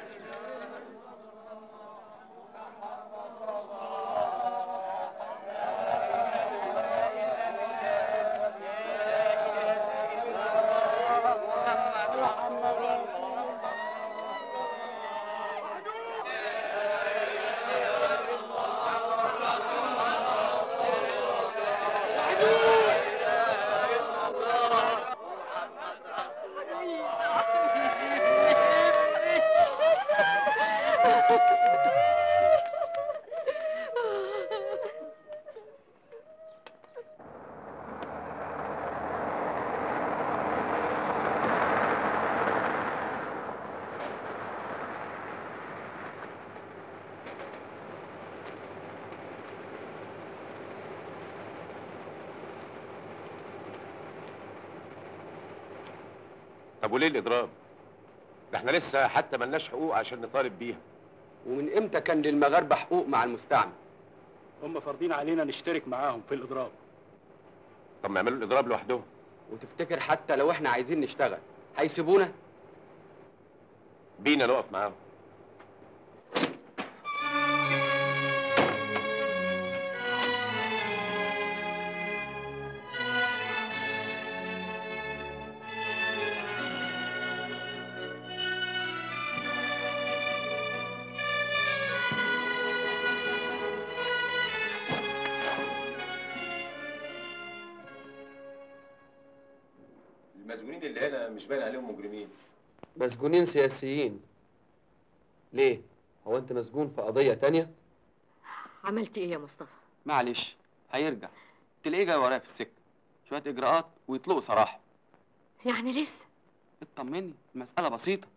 طب وليه الاضراب؟ ده احنا لسه حتى ملناش حقوق عشان نطالب بيها. ومن امتى كان للمغاربه حقوق مع المستعمر؟ هم فارضين علينا نشترك معاهم في الاضراب. طب ما يعملوا الاضراب لوحدهم. وتفتكر حتى لو احنا عايزين نشتغل هيسيبونا؟ بينا نقف معاهم. المسجونين اللي هنا مش باين عليهم مجرمين. مسجونين سياسيين. ليه؟ هو انت مسجون في قضية تانية؟ عملت ايه يا مصطفى؟ معلش هيرجع، تلاقيه جاي ورايا في السكة، شوية إجراءات ويطلقوا سراحه. يعني لسه؟ اطمني، المسألة بسيطة.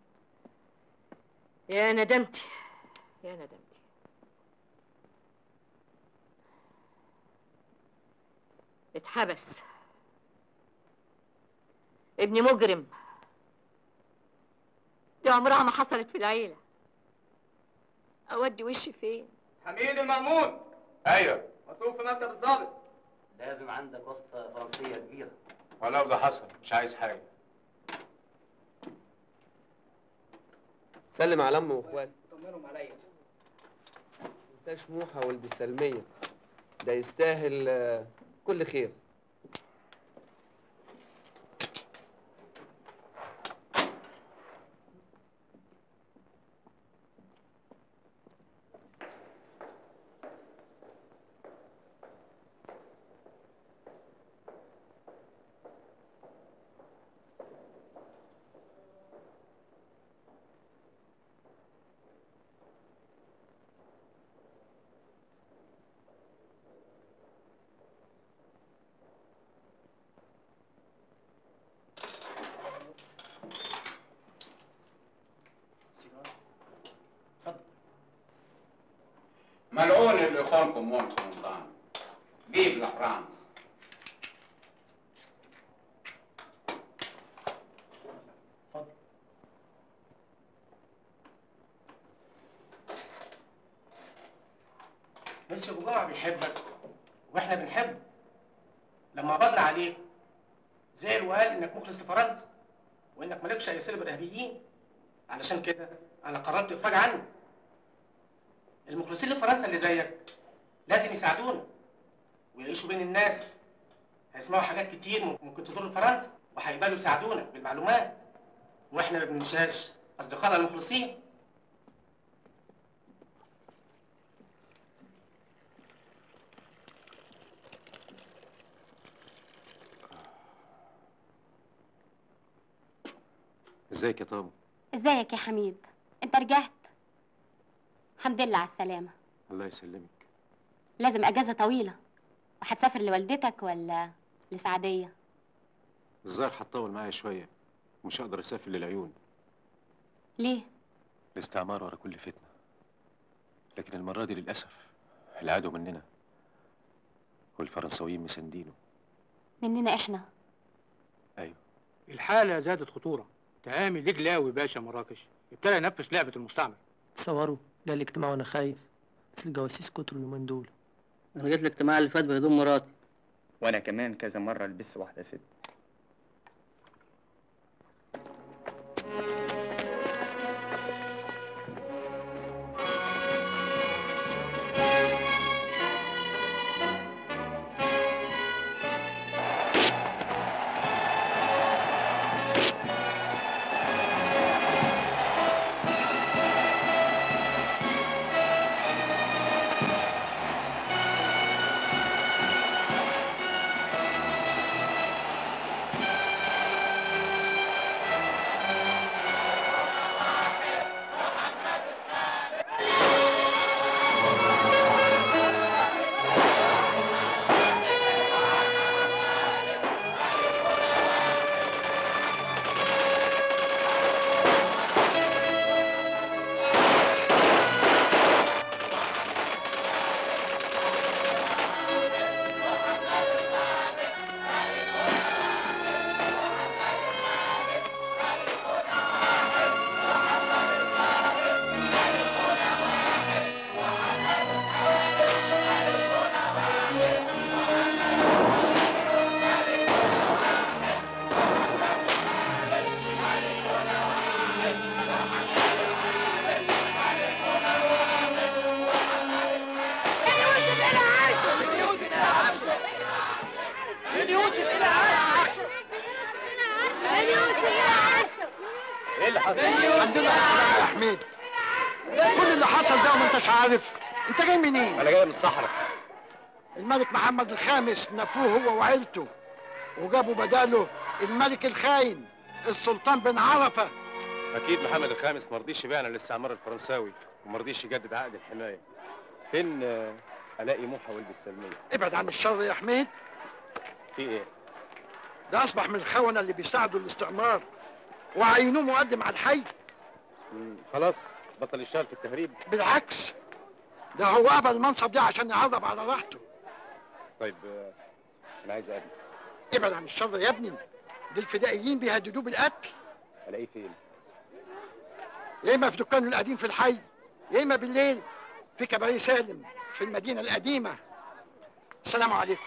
يا ندمتي يا ندمتي. اتحبس ابني مجرم، دي عمرها ما حصلت في العيلة. اودي وشي فين؟ حميد المأمون. ايوه. مطلوب في مكتب الضابط. لازم عندك واسطة فرنسية كبيرة. ولو ده حصل مش عايز حاجة. سلم على امه واخواتي. طمنهم عليا. متنساش موحة ولد السلمية، ده يستاهل آه، كل خير. ملعون اللي يخونكم مون كومندان. فيف لا فرانس. بس ابو جمعه بيحبك واحنا بنحبه. لما قبضنا عليك زعل وقال انك مخلص لفرنسا وانك مالكش اي صله بالارهابيين. علشان كده انا قررت افراج عنه. المخلصين لفرنسا اللي زيك لازم يساعدونا ويعيشوا بين الناس، هيسمعوا حاجات كتير ممكن تضر فرنسا وهيقبلوا يساعدونا بالمعلومات، واحنا ما بننساش اصدقائنا المخلصين. ازيك يا طابو؟ ازيك يا حميد؟ انت رجعت؟ الحمد لله على السلامة. الله يسلمك. لازم اجازة طويلة، وهتسافر لوالدتك ولا لسعدية؟ الظاهر هتطول معايا شوية، مش هقدر اسافر للعيون. ليه؟ الاستعمار ورا كل فتنة، لكن المرة دي للأسف العدو مننا والفرنساويين مساندينه. مننا احنا؟ ايوه. الحالة زادت خطورة. تهامي دجلاوي باشا مراكش ابتدى ينفذ لعبة المستعمر. تصوروا ده الاجتماع وانا خايف، بس الجواسيس كتروا اليومين دول. انا جيت الاجتماع اللي فات بهدوم مراتي. وانا كمان كذا مرة البس واحدة ست. ايه اللي حصل؟ عندنا يا حميد كل اللي حصل ده وما انتش عارف. انت جاي منين؟ انا جاي من الصحراء. الملك محمد الخامس نفوه هو وعيلته وجابوا بداله الملك الخاين السلطان بن عرفه. اكيد محمد الخامس ما رضيش يبيعنا للاستعمار الفرنساوي وما رضيش يجدد عقد الحمايه. فين آه، الاقي موحى ولد السلميه؟ ابعد عن الشر يا حميد. في ايه؟ ده اصبح من الخونه اللي بيساعدوا الاستعمار وعينوه مقدم على الحي. مم، خلاص بطل يشتغل في التهريب. بالعكس، ده هو قبل المنصب ده عشان يعرض على راحته. طيب آه، انا عايز اقابله. ابعد عن الشر يا ابني، دي الفدائيين بيهددوه بالقتل. الاقيه فين؟ يا اما في دكانه القديم في الحي، يا اما بالليل في كباريه سالم في المدينه القديمه. السلام عليكم.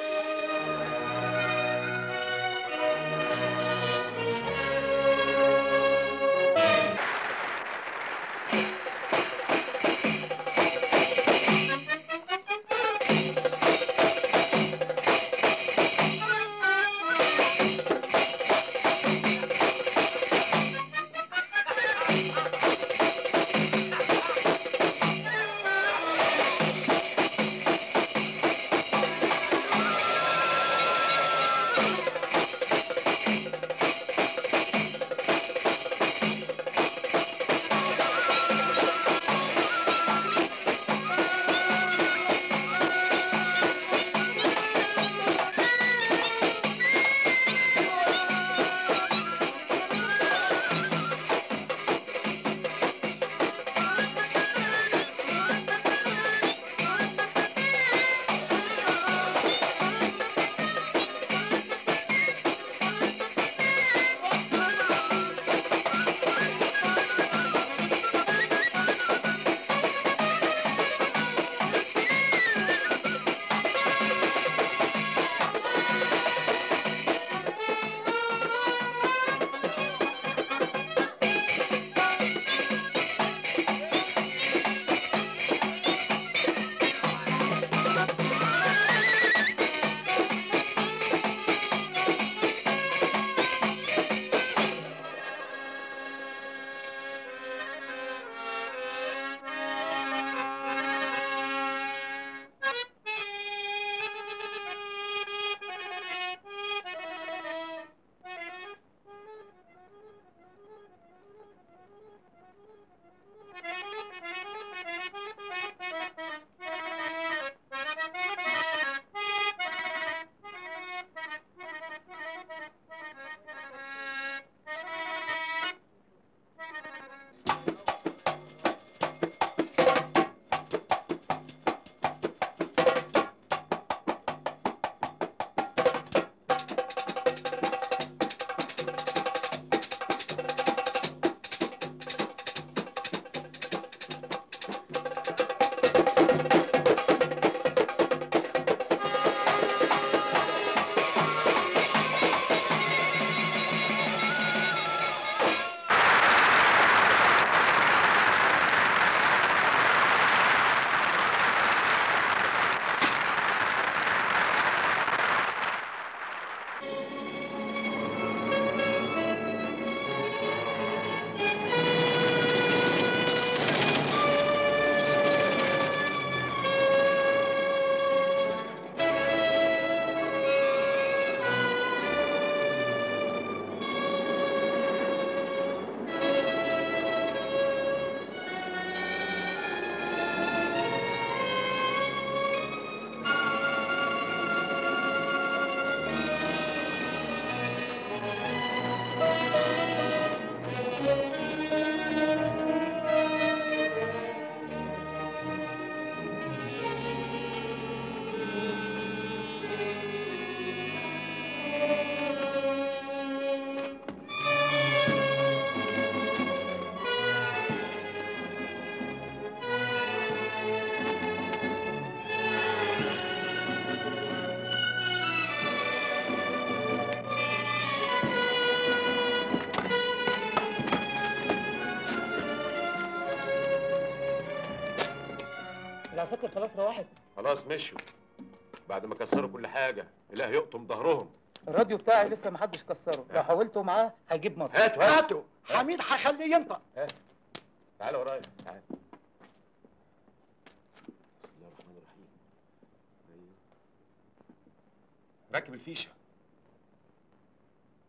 العساكر خلاص روحت. خلاص مشوا بعد ما كسروا كل حاجه. اله يقطم ظهرهم. الراديو بتاعي لسه ما حدش كسره، لو حاولته معاه هيجيب مصر. هاتوا هاتوا حميد هخليه ينطق. هات تعال ورايا تعال. بسم الله الرحمن الرحيم. ايوه ركب الفيشه.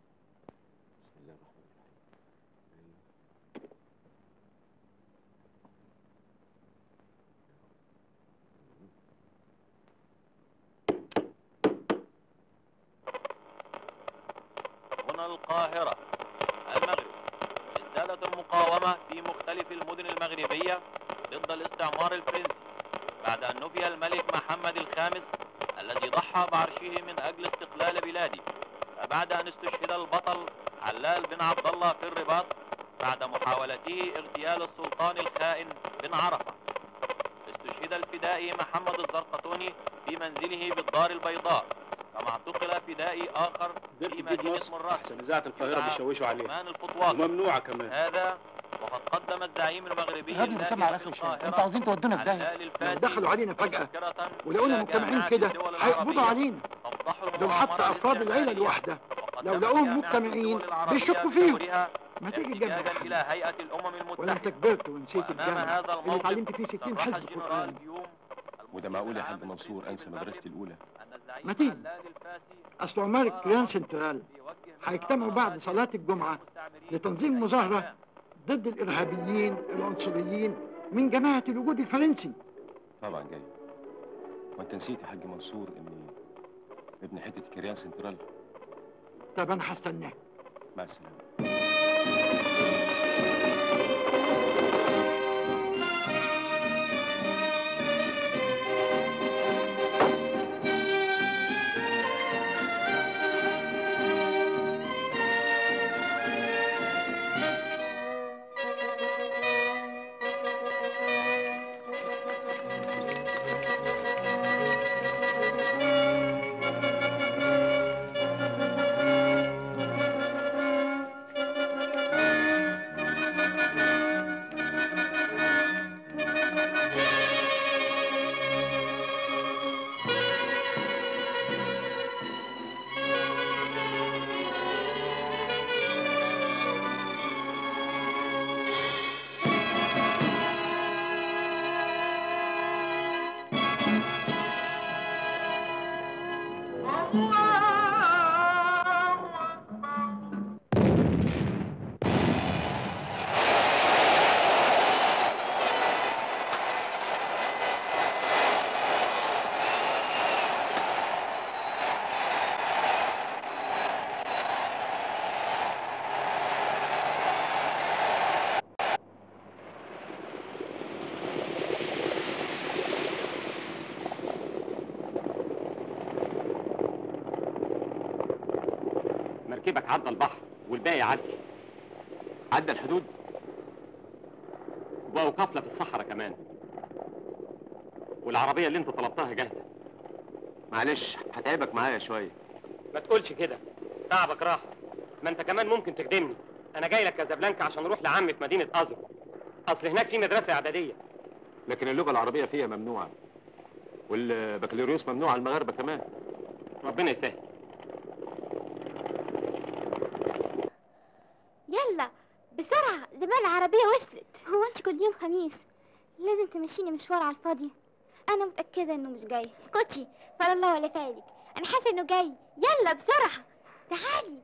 القاهرة المغرب. ازدادت المقاومة في مختلف المدن المغربية ضد الاستعمار الفرنسي بعد أن نفي الملك محمد الخامس الذي ضحى بعرشه من أجل استقلال بلاده، فبعد أن استشهد البطل علال بن عبد الله في الرباط بعد محاولته اغتيال السلطان الخائن بن عرفة. استشهد الفدائي محمد الزرقطوني في منزله بالدار البيضاء، كما اعتقل فدائي آخر في مدينة مراسي. احسن اذاعه القاهره بيشوشوا عليه الفطواط وممنوعه كمان. هذا وقد قدم الزعيم المغربي الراديو مسمع على اخر الشارع، انتوا عاوزين تودونا في داهيه. لو دخلوا علينا فجاه ولقونا مجتمعين كده هيقبضوا علينا. دول حتى افراد العيله الواحده لو لقوهم مجتمعين بيشكوا فيهم. ما تيجي جنبي يا حبيبي. ولا انت كبرت ونسيت الجامعه اللي اتعلمت فيه ستين حزب قران. وده معقول يا حاج منصور انسى مدرستي الاولى؟ ما تيجي، اصل عمال الكريان سنترال هيجتمعوا بعد صلاه الجمعه لتنظيم مظاهره ضد الارهابيين العنصريين من جماعه الوجود الفرنسي. طبعا جاي. وانت نسيت يا حاج منصور اني ابن حته كريان سنترال؟ طب انا هستناك. مع السلامه. مركبك عدى البحر والباقي يعدي. عدى الحدود وبقوا قافله في الصحراء كمان. والعربيه اللي انت طلبتها جاهزه. معلش هتعبك معايا شويه. ما تقولش كده، تعبك راحه. ما انت كمان ممكن تخدمني. انا جاي لك كازابلانكا عشان اروح لعمي في مدينه ازر. اصل هناك في مدرسه اعداديه. لكن اللغه العربيه فيها ممنوعه، والبكالوريوس ممنوع على المغاربه كمان. ربنا يسهل. يلا بسرعة زمان العربية وصلت. هو انت كل يوم خميس لازم تمشيني مشوار على الفاضي؟ انا متأكدة انه مش جاي. اسكتي، فلا الله ولا فالك، انا حاسة انه جاي. يلا بسرعة تعالي.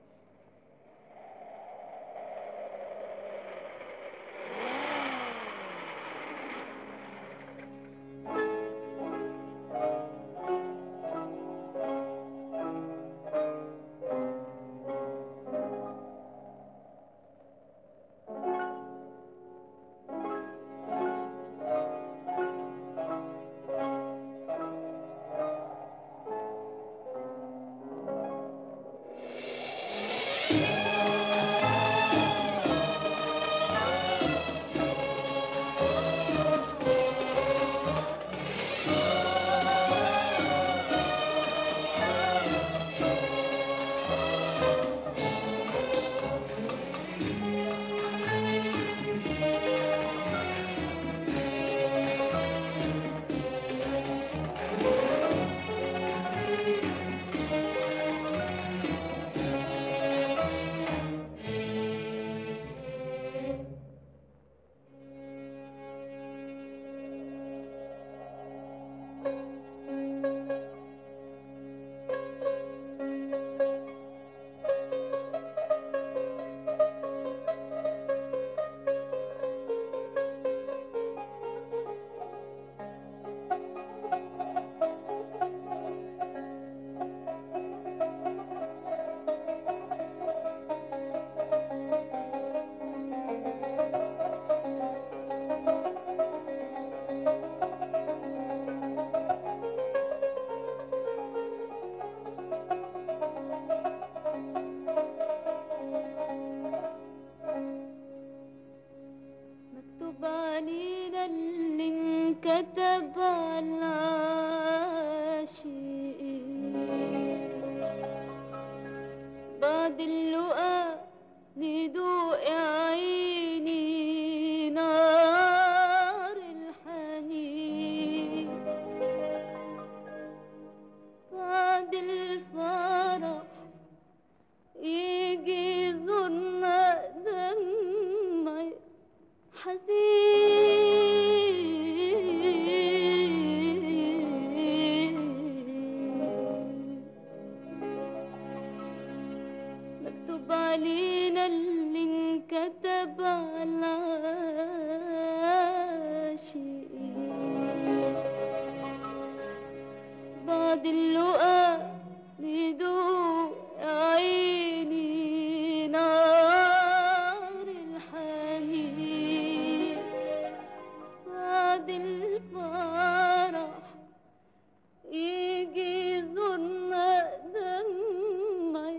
انكتب على عاشقين بعد اللقاء ندوق يا عيني نار الحنين بعد الفرح يجي يزورنا دمعي حزين مكتوب علينا اللي انكتب على عاشقين بعد اللقاء ندوق عيني نار الحنين بعد الفرح يجي يزورنا دمعي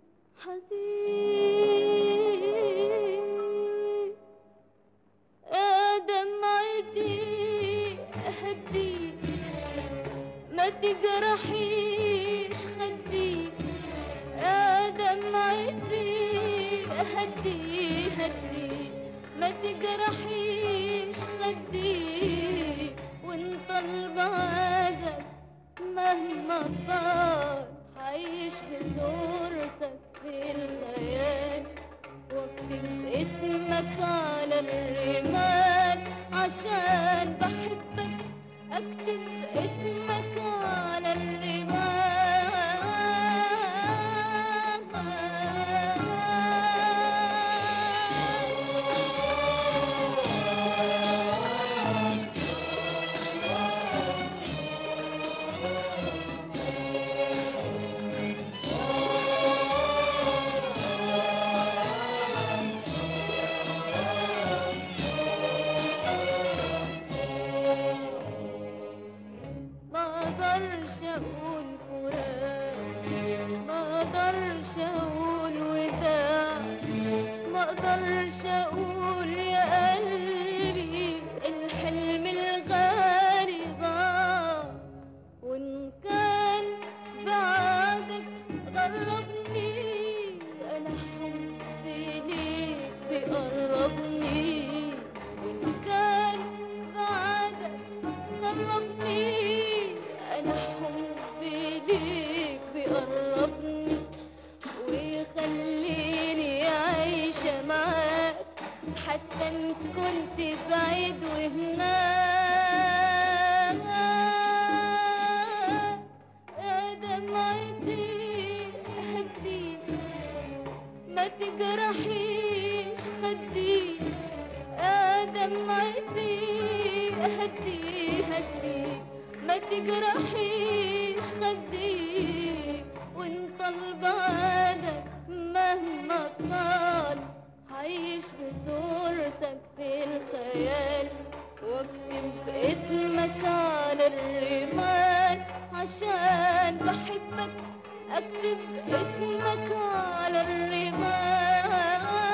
حزين يا دمعتي هدي ما تجرحيش خدي يا دمعتي هدي هدي ما تجرحيش خدي وانت بعدك مهما طال عايش بصورتك في الخيال واكتب اسمك على الرمال عشان بحبك اكتب اسمك على مقدرش اقول يا قلبي الحلم الغالي ضاع وان كان بعدك غربني انا حبي ليك بيقربني وان كان بعدك غربني انا حبي ليك بيقربني ويخليني عايشة معاك حتى ان كنت بعيد وهناك يا دمعتي هدي ما تجرحيش خدي يا دمعتي هدي هدي ما تجرحيش خدي وانت بعدك مهما طال عايش بصورتك في الخيال واكتب اسمك على الرمال عشان بحبك اكتب اسمك على الرمال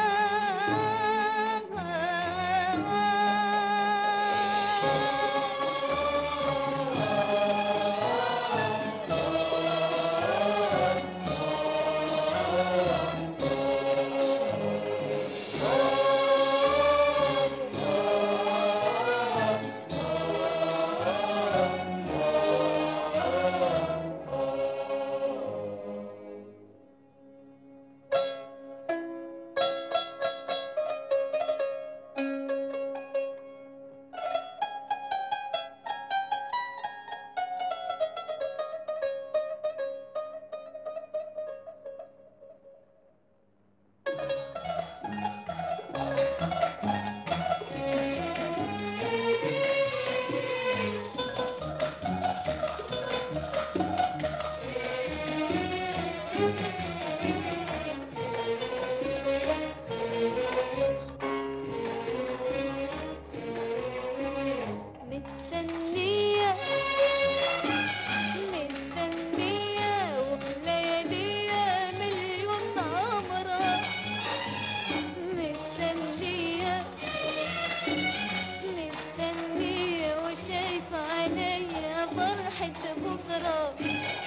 فرحة بكرة،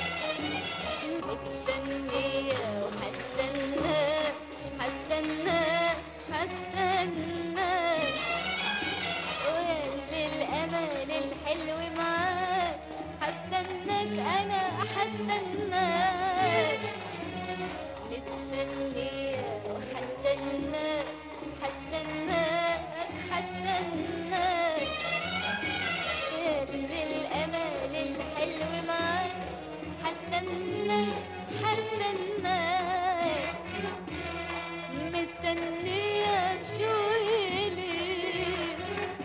مستنية وهستنى هستنى هستنى، وياللي الأمل الحلو معاك هستناك أنا هستناك، مستنية وهستناك هستناك هستناك، ياللي الأمل الحلو معاك هستناك هستناك، مستنية بشوقي ليك،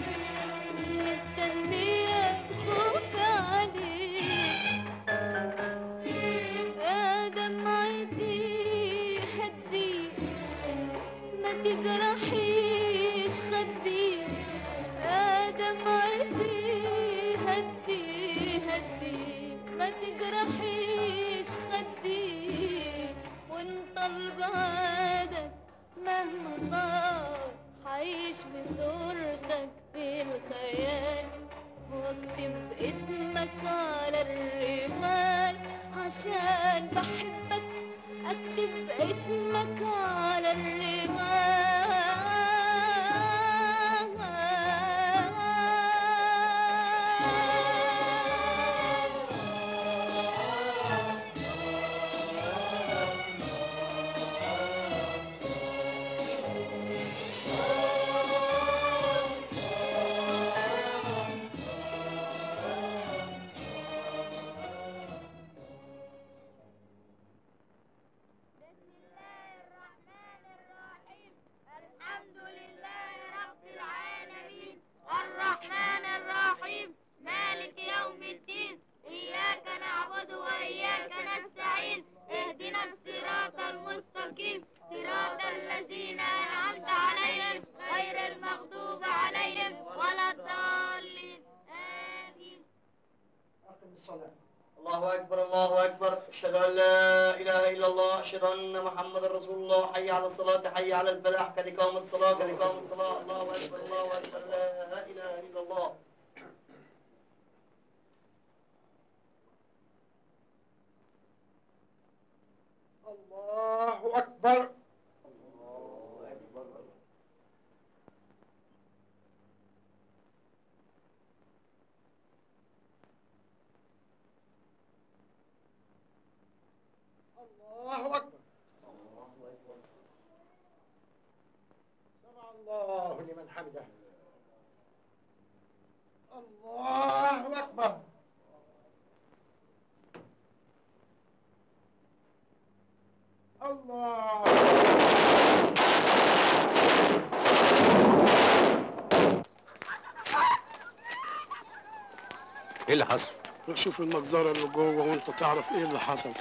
مستنية خوف عليك، يا دمعتي هديك ما تجرحيش خديك، يا دمعتي هدي هدي ما تجرحيش خدي، وانت بعدك مهما طال حعيش بصورتك في الخيال، واكتب اسمك على الرمال عشان بحبك، اكتب اسمك على الرمال. الله أكبر الله أكبر، أشهد أن لا إله إلا الله، أشهد أن محمد رسول الله، حي على الصلاة حي على الفلاح، قد قامت الصلاة قد قامت الصلاة، الله أكبر الله أكبر، لا إله إلا الله. الله أكبر. الله أكبر. سمع الله لمن حمده. الله أكبر. الله. ايه اللي حصل؟ شوف المجزرة اللي جوه وانت تعرف ايه اللي حصل.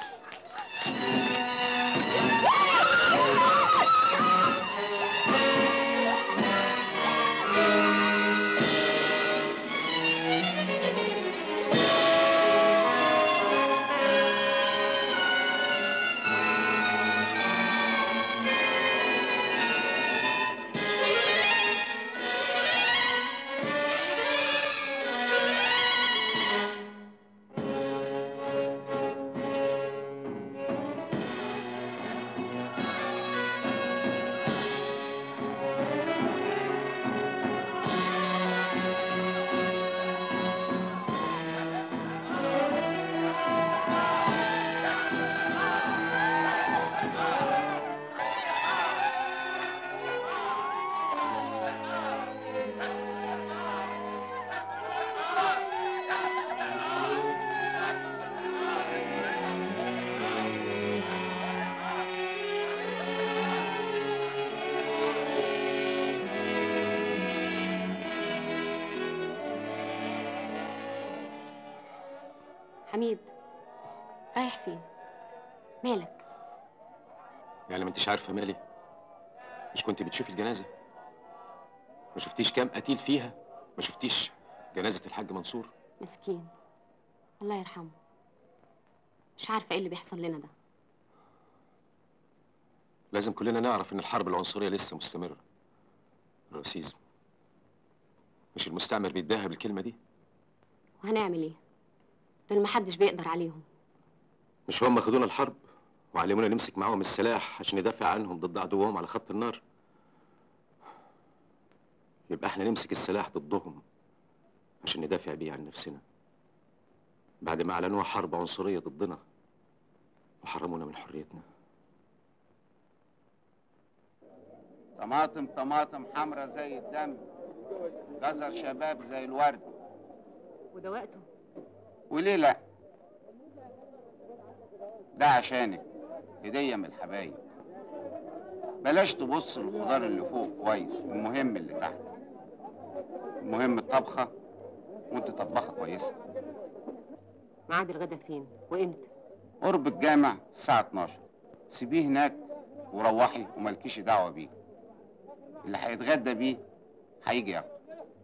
حميد، رايح فين؟ مالك؟ يعني ما انتش عارفه مالي؟ مش كنت بتشوفي الجنازه؟ ما شفتيش كام قتيل فيها؟ ما شفتيش جنازه الحاج منصور؟ مسكين، الله يرحمه. مش عارفه ايه اللي بيحصل لنا ده. لازم كلنا نعرف ان الحرب العنصريه لسه مستمره. الراسيزم. مش المستعمر بيتباهى بالكلمه دي؟ وهنعمل ايه؟ دول محدش بيقدر عليهم. مش هم خدونا الحرب وعلمونا نمسك معاهم السلاح عشان ندافع عنهم ضد عدوهم على خط النار؟ يبقى احنا نمسك السلاح ضدهم عشان ندافع بيه عن نفسنا، بعد ما اعلنوها حرب عنصرية ضدنا وحرمونا من حريتنا. طماطم طماطم حمرا زي الدم، جزر شباب زي الورد. وده وقته. وليه لا؟ ده عشانك هدية من الحبايب. بلاش تبص للخضار اللي فوق كويس، المهم اللي تحت. المهم الطبخة وانت طباخة كويسة. ميعاد الغدا فين وامتى؟ قرب الجامع الساعة اتناشر. سيبيه هناك وروحي ومالكيش دعوة بيه. اللي هيتغدى بيه هيجي ياخده.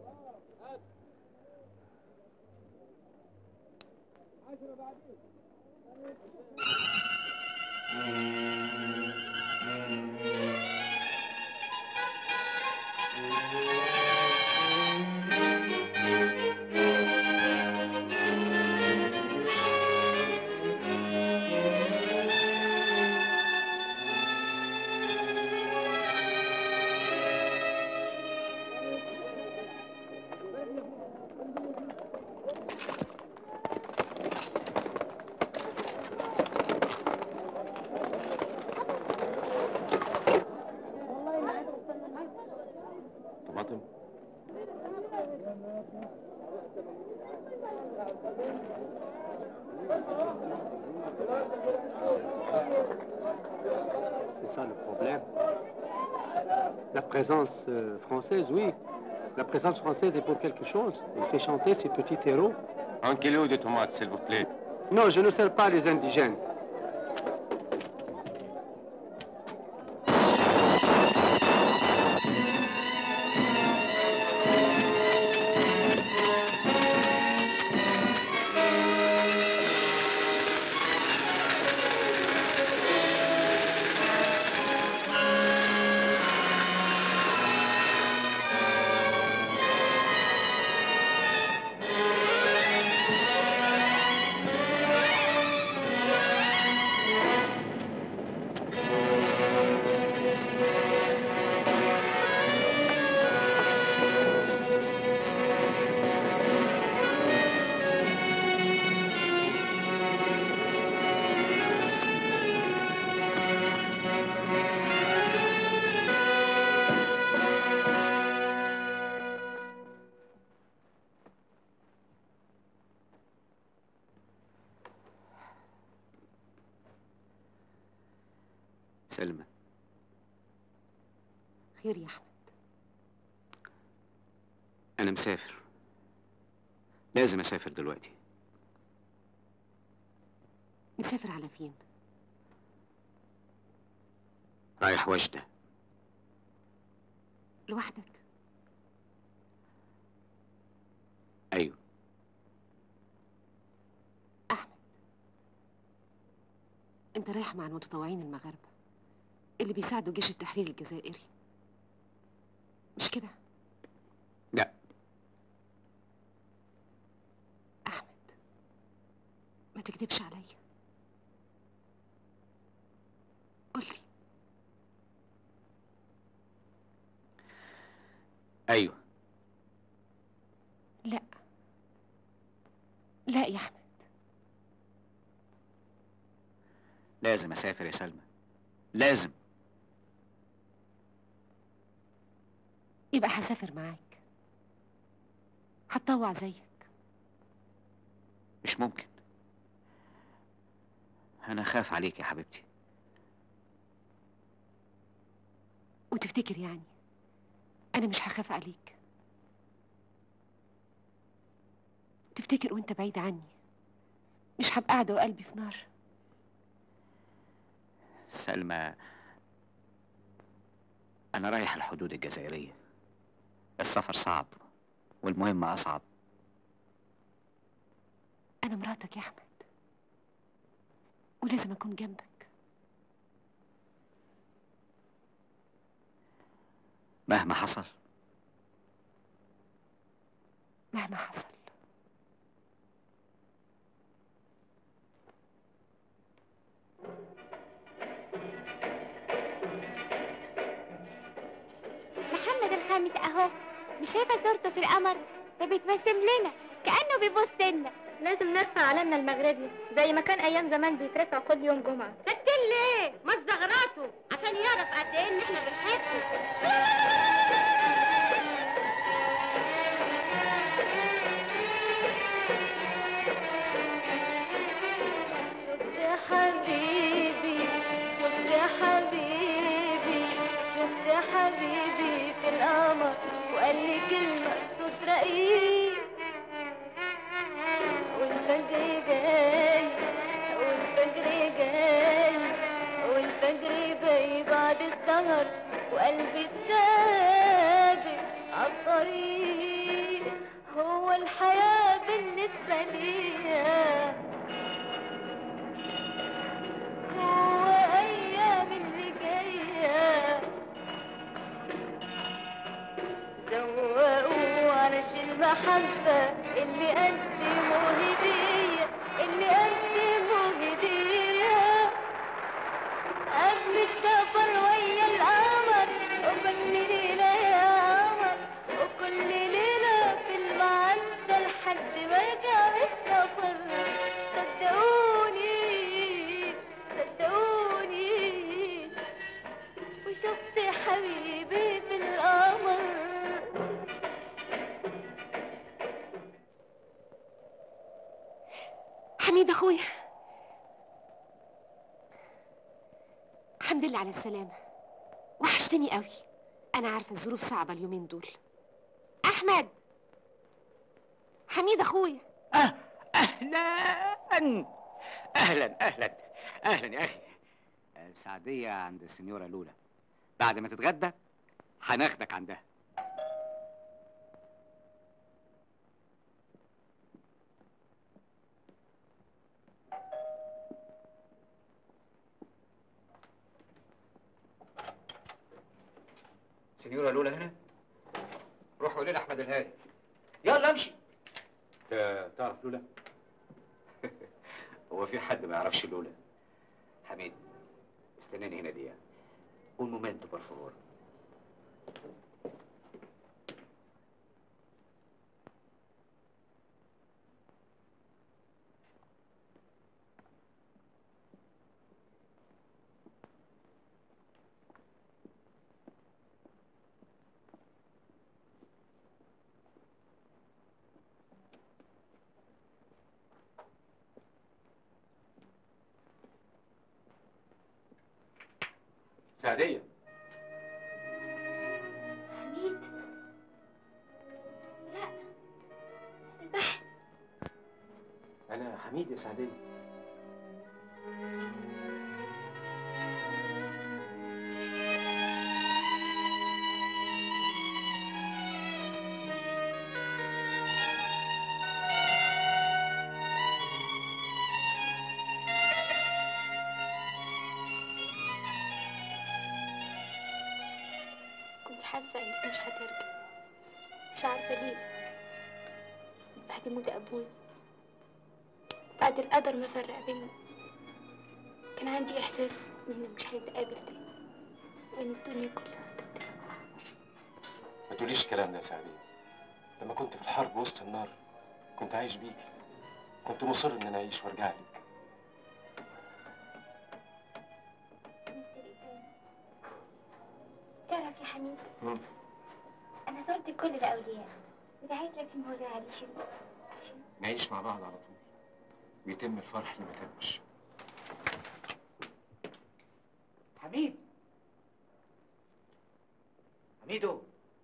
طماطم. C'est ça le problème. La présence euh, française, oui. La présence française est pour quelque chose. Il fait chanter ces petits héros. Un kilo de tomates, s'il vous plaît. Non, je ne sers pas les indigènes. سلمى. خير يا احمد؟ أنا مسافر، لازم أسافر دلوقتي. مسافر على فين؟ رايح وجدة. لوحدك؟ أيوه. انت رايح مع المتطوعين المغاربة اللي بيساعدوا جيش التحرير الجزائري، مش كده؟ لا. احمد، ما تكذبش عليا، قولي. أيوه. لا لا يا احمد، لازم أسافر يا سلمى، لازم. يبقى هسافر معاك، هتطوع زيك. مش ممكن، أنا خاف عليك يا حبيبتي. وتفتكر يعني أنا مش هخاف عليك؟ تفتكر وأنت بعيد عني مش هبقى قاعدة وقلبي في نار؟ سلمى، أنا رايح الحدود الجزائرية. السفر صعب والمهمة أصعب. أنا مراتك يا أحمد، ولازم أكون جنبك مهما حصل. مهما حصل. الخامس اهو، مش شايفه صورته في القمر؟ ده بيتبسم لنا كانه بيبص لنا. لازم نرفع علمنا المغربي زي ما كان ايام زمان بيترفع كل يوم جمعه. فتل ليه؟ ما زغراته عشان يعرف قد ايه ان احنا بنحبه. شفت يا حبيبي، شفت يا حبيبي، شفت يا حبيبي في القمر وقال لي كلمة بصوت رقيق، والفجر جاي والفجر جاي والفجر باي بعد السهر وقلبي السابق عالطريق هو الحياة بالنسبة ليا، هو أيام اللي جاية زوقوا عرش المحبة اللي قدموا هدية، اللي قدموا هدية قبل السفر ويا القمر، وكل ليلة يا قمر وكل ليلة في المعدة لحد ما ارجع من السفر. صدقوني صدقوني وشفت حبيبي في القمر. حميد اخويا، الحمد لله على السلامة، وحشتني قوي. أنا عارفة الظروف صعبة اليومين دول. أحمد، حميد أخويا. أه أهلا أهلا أهلا أهلا يا أخي. سعدية عند السنيورة لولا، بعد ما تتغدى هناخدك عندها. سنيورة لولا هنا؟ روح قول لنا أحمد الهادي. يلا امشي. انت تعرف لولا؟ هو في حد ما يعرفش لولا؟ حميد استناني هنا دقيقة. Un momento por favor. سعدية. حميد، لا البحر. أنا حميد يا سعدية. حاسة انك مش هترجع، مش عارفة ليه. بعد موت ابوي، بعد القدر ما فرق بينا، كان عندي احساس اننا مش هنتقابل تاني، وان الدنيا كلها هتنتهي. ما تقوليش الكلام ده يا سعدية. لما كنت في الحرب وسط النار كنت عايش بيكي، كنت مصر ان انا اعيش وارجع لك. تعرف يا حميد، أنا زرت كل الأولياء ودعيت لك المولى علي شريف عشان نعيش مع بعض على طول ويتم الفرح اللي ما تمش. حميد، حميدو،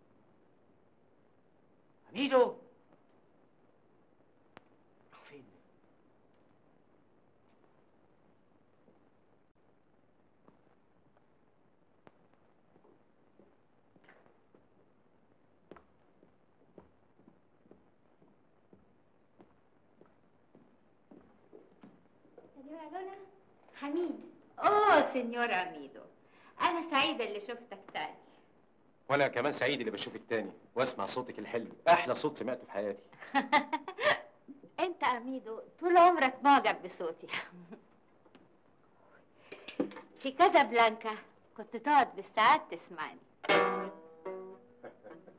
حميدو، راح فين؟ سنيورة لولا. حميد. اوه سنيورة ميدو، انا سعيدة اللي شفتك تاني. وانا كمان سعيد اللي بشوفك تاني واسمع صوتك الحلو، احلى صوت سمعته في حياتي. انت اميدو طول عمرك معجب بصوتي. في كازابلانكا كنت تقعد بالساعات تسمعني.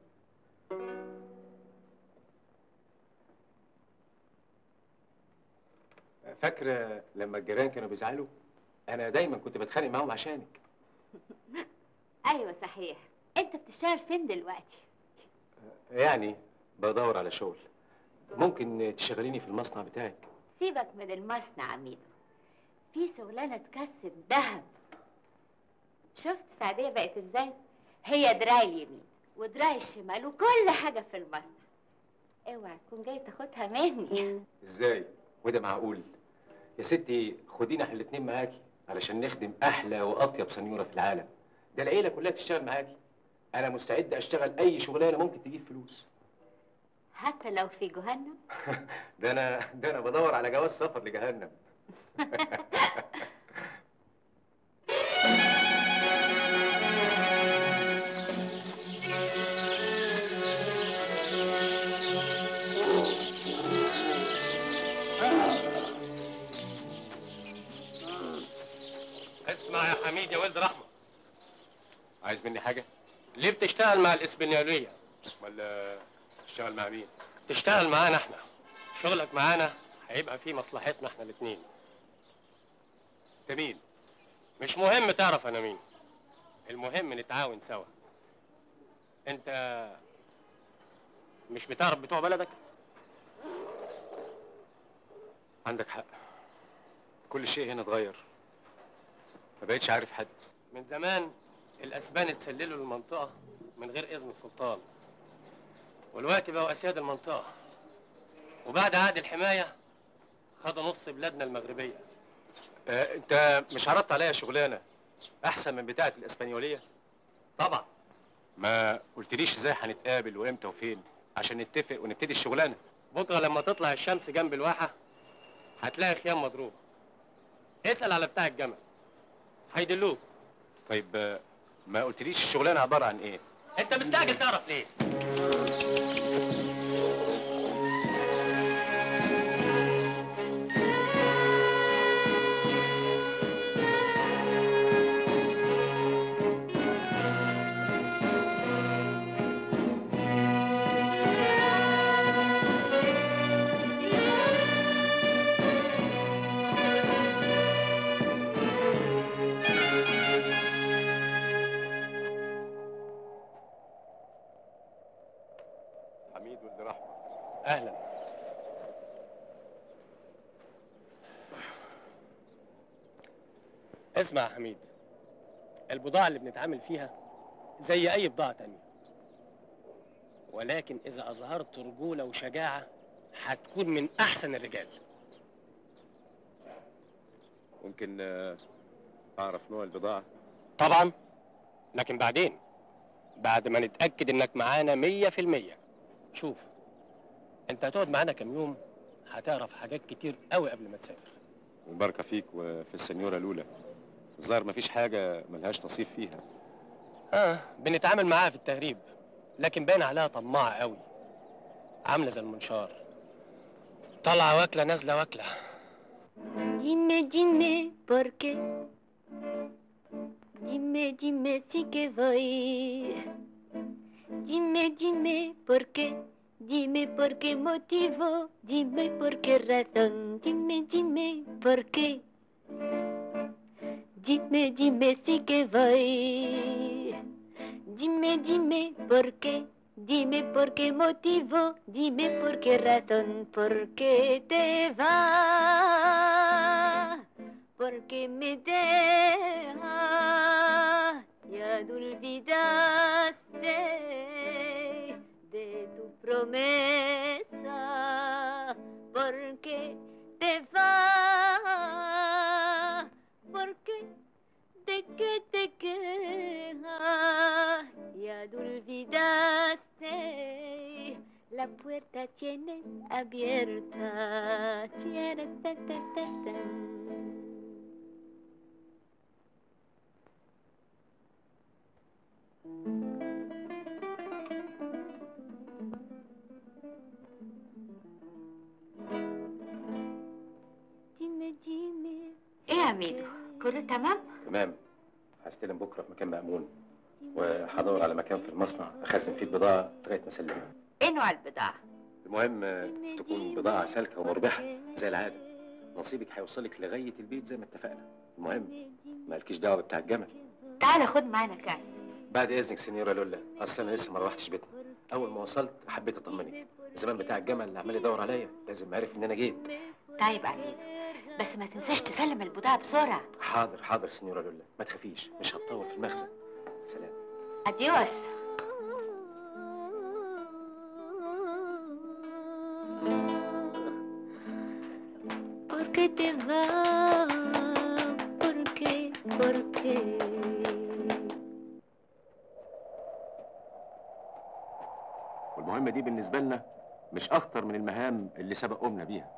فاكره لما الجيران كانوا بيزعلوا؟ انا دايما كنت بتخانق معاهم عشانك. ايوه صحيح. انت بتشتغل فين دلوقتي؟ يعني بدور على شغل. ممكن تشغليني في المصنع بتاعك؟ سيبك من المصنع يا ميدو، في شغلانه تكسب ذهب. شفت سعديه بقت ازاي؟ هي دراعي اليمين ودراعي الشمال وكل حاجه في المصنع. اوعى تكون جاي تاخدها مني. ازاي؟ وده معقول؟ يا ستي خدينا احنا الاتنين معاكي علشان نخدم احلى واطيب سنيوره في العالم. ده العيله كلها تشتغل معاكي. انا مستعد اشتغل اي شغلانه ممكن تجيب فلوس. حتى لو في جهنم؟ ده انا ده انا بدور على جواز سفر لجهنم. اسمع يا حميد يا ولد رحمه. عايز مني حاجه؟ ليه بتشتغل مع الاسبانيوليه؟ ولا تشتغل مع مين؟ تشتغل معانا احنا. شغلك معانا هيبقى فيه مصلحتنا احنا الاثنين. انت مين؟ مش مهم تعرف انا مين، المهم نتعاون سوا. انت مش بتعرف بتوع بلدك؟ عندك حق، كل شيء هنا اتغير، ما بقتش عارف حد. من زمان الاسبان اتسللوا للمنطقه من غير اذن السلطان، والوقت بقوا اسياد المنطقه، وبعد عقد الحمايه خدوا نص بلادنا المغربيه. آه، انت مش عرضت عليا شغلانه احسن من بتاعه الاسبانيوليه؟ طبعا. ما قلتليش ازاي هنتقابل وامتى وفين عشان نتفق ونبتدي الشغلانه؟ بكره لما تطلع الشمس جنب الواحه هتلاقي خيام مضروبه. اسال على بتاع الجمل هيدلوك. طيب آه، ما قلتليش الشغلانه عباره عن ايه؟ انت مستعجل تعرف ليه؟ حميد ولد رحمه. اهلا. اسمع يا حميد، البضاعة اللي بنتعامل فيها زي أي بضاعة تانية، ولكن إذا أظهرت رجولة وشجاعة هتكون من أحسن الرجال. ممكن آه، اعرف نوع البضاعه؟ طبعا، لكن بعدين بعد ما نتأكد إنك معانا مية في المية. شوف، أنت هتقعد معانا كام يوم هتعرف حاجات كتير قوي قبل ما تسافر. البركه فيك وفي السنيوره لولا. الظاهر مفيش حاجه ملهاش نصيب فيها. اه بنتعامل معاها في التهريب، لكن باين عليها طماعة قوي، عاملة زي المنشار، طالعة واكلة نازلة واكلة. Dime, dime, ¿por qué? Dime, dime, sí que voy. Dime, dime, ¿por qué? Dime por qué motivo, dime por qué razón. Dime, dime, ¿por qué? Dime, dime, sí que voy. Dime, dime, ¿por qué? Dime por qué motivo, dime por qué razón, por qué te vas, por qué me dejas, ya te olvidaste de tu promesa, por qué te vas, por qué de qué te quejas, ya te olvidaste, la puerta tienes abierta, tiene ta ta ta ta. Dime, dime. ايه يا ميدو، كله تمام؟ تمام. هستلم بكره في مكان مأمون، وهدور على مكان في المصنع اخزن فيه البضاعه لغايه ما اسلمها. ايه نوع البضاعة؟ المهم آه، تكون بضاعه سالكه ومربحه زي العاده. نصيبك هيوصلك لغايه البيت زي ما اتفقنا. المهم مالكيش دعوه بتاع الجمل. تعالى خد معانا كاس. بعد اذنك سينيورا لولا، اصل انا لسه ما روحتش بيتنا. اول ما وصلت حبيت اطمنك. الزمان بتاع الجمل اللي عمال يدور عليا لازم عرف ان انا جيت. طيب عميدو، بس ما تنساش تسلم البضاعه بسرعه. حاضر حاضر سينيورا لولا، ما تخافيش مش هتطول في المخزن. سلام. اديوس. ¿Por qué te vas? ¿Por qué? ¿Por qué? والمهمه دي بالنسبه لنا مش اخطر من المهام اللي سبقونا بيها.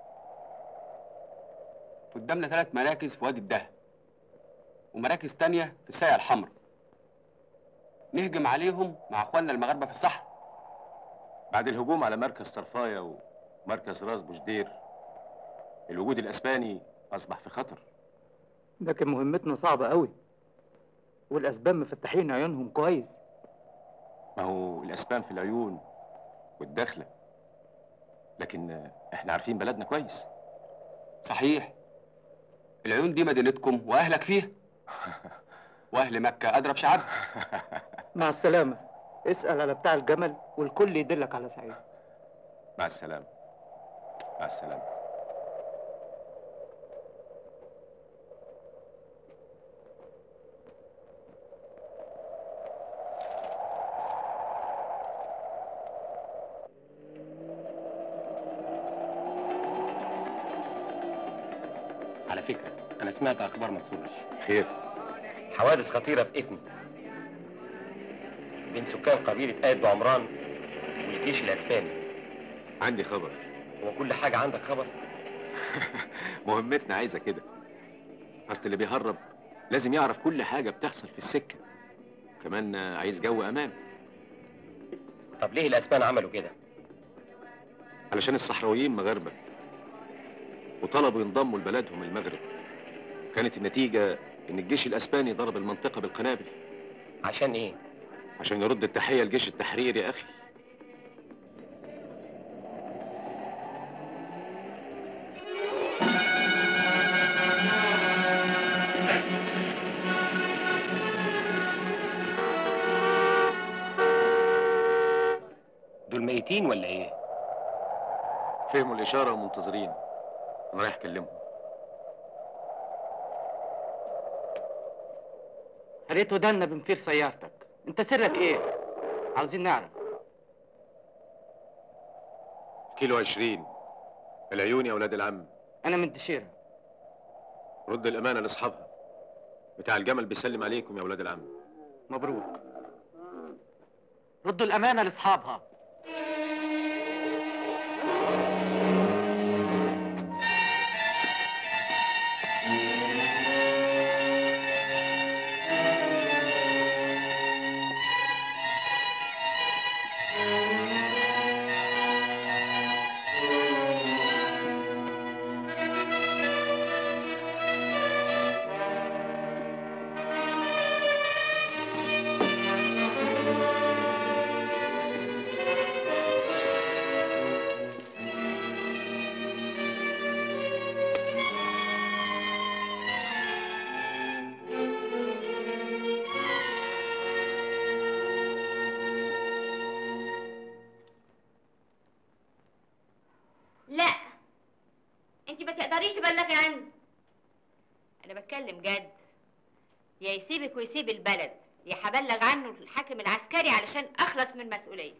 قدامنا ثلاث مراكز في وادي الدهب ومراكز تانية في الساقية الحمراء. نهجم عليهم مع اخواننا المغاربه في الصحراء. بعد الهجوم على مركز طرفايه ومركز راس بوجدير الوجود الاسباني اصبح في خطر. لكن مهمتنا صعبة قوي، والاسبان مفتحين عيونهم كويس. ما هو الاسبان في العيون والداخله، لكن احنا عارفين بلدنا كويس. صحيح، العيون دي مدينتكم واهلك فيها. واهل مكه اضرب شعب. مع السلامة، اسأل على بتاع الجمل والكل يدلك على سعيد. مع السلامة. مع السلامة. على فكرة أنا سمعت أخبار ما تسرش. خير؟ حوادث خطيرة في إفني بين سكان قبيلة آد وعمران والجيش الأسباني. عندي خبر. هو كل حاجة عندك خبر؟ مهمتنا عايزة كده. أصل اللي بيهرب لازم يعرف كل حاجة بتحصل في السكة. كمان عايز جو أمان. طب ليه الأسبان عملوا كده؟ علشان الصحراويين مغاربة وطلبوا ينضموا لبلدهم المغرب. كانت النتيجة إن الجيش الأسباني ضرب المنطقة بالقنابل. عشان إيه؟ عشان يرد التحية لجيش التحرير يا أخي. دول ميتين ولا إيه؟ فهموا الإشارة ومنتظرين. أنا رايح أكلمهم. قريت ودنا بنفير سيارتك، انت سرك ايه؟ عاوزين نعرف. كيلو عشرين. العيون يا ولاد العم. انا من الدشيرة. رد الأمانة لأصحابها. بتاع الجمل بيسلم عليكم يا ولاد العم. مبروك. ردوا الأمانة لأصحابها. يا يسيبك ويسيب البلد يا هبلغ عنه الحاكم العسكري علشان اخلص من المسؤوليه.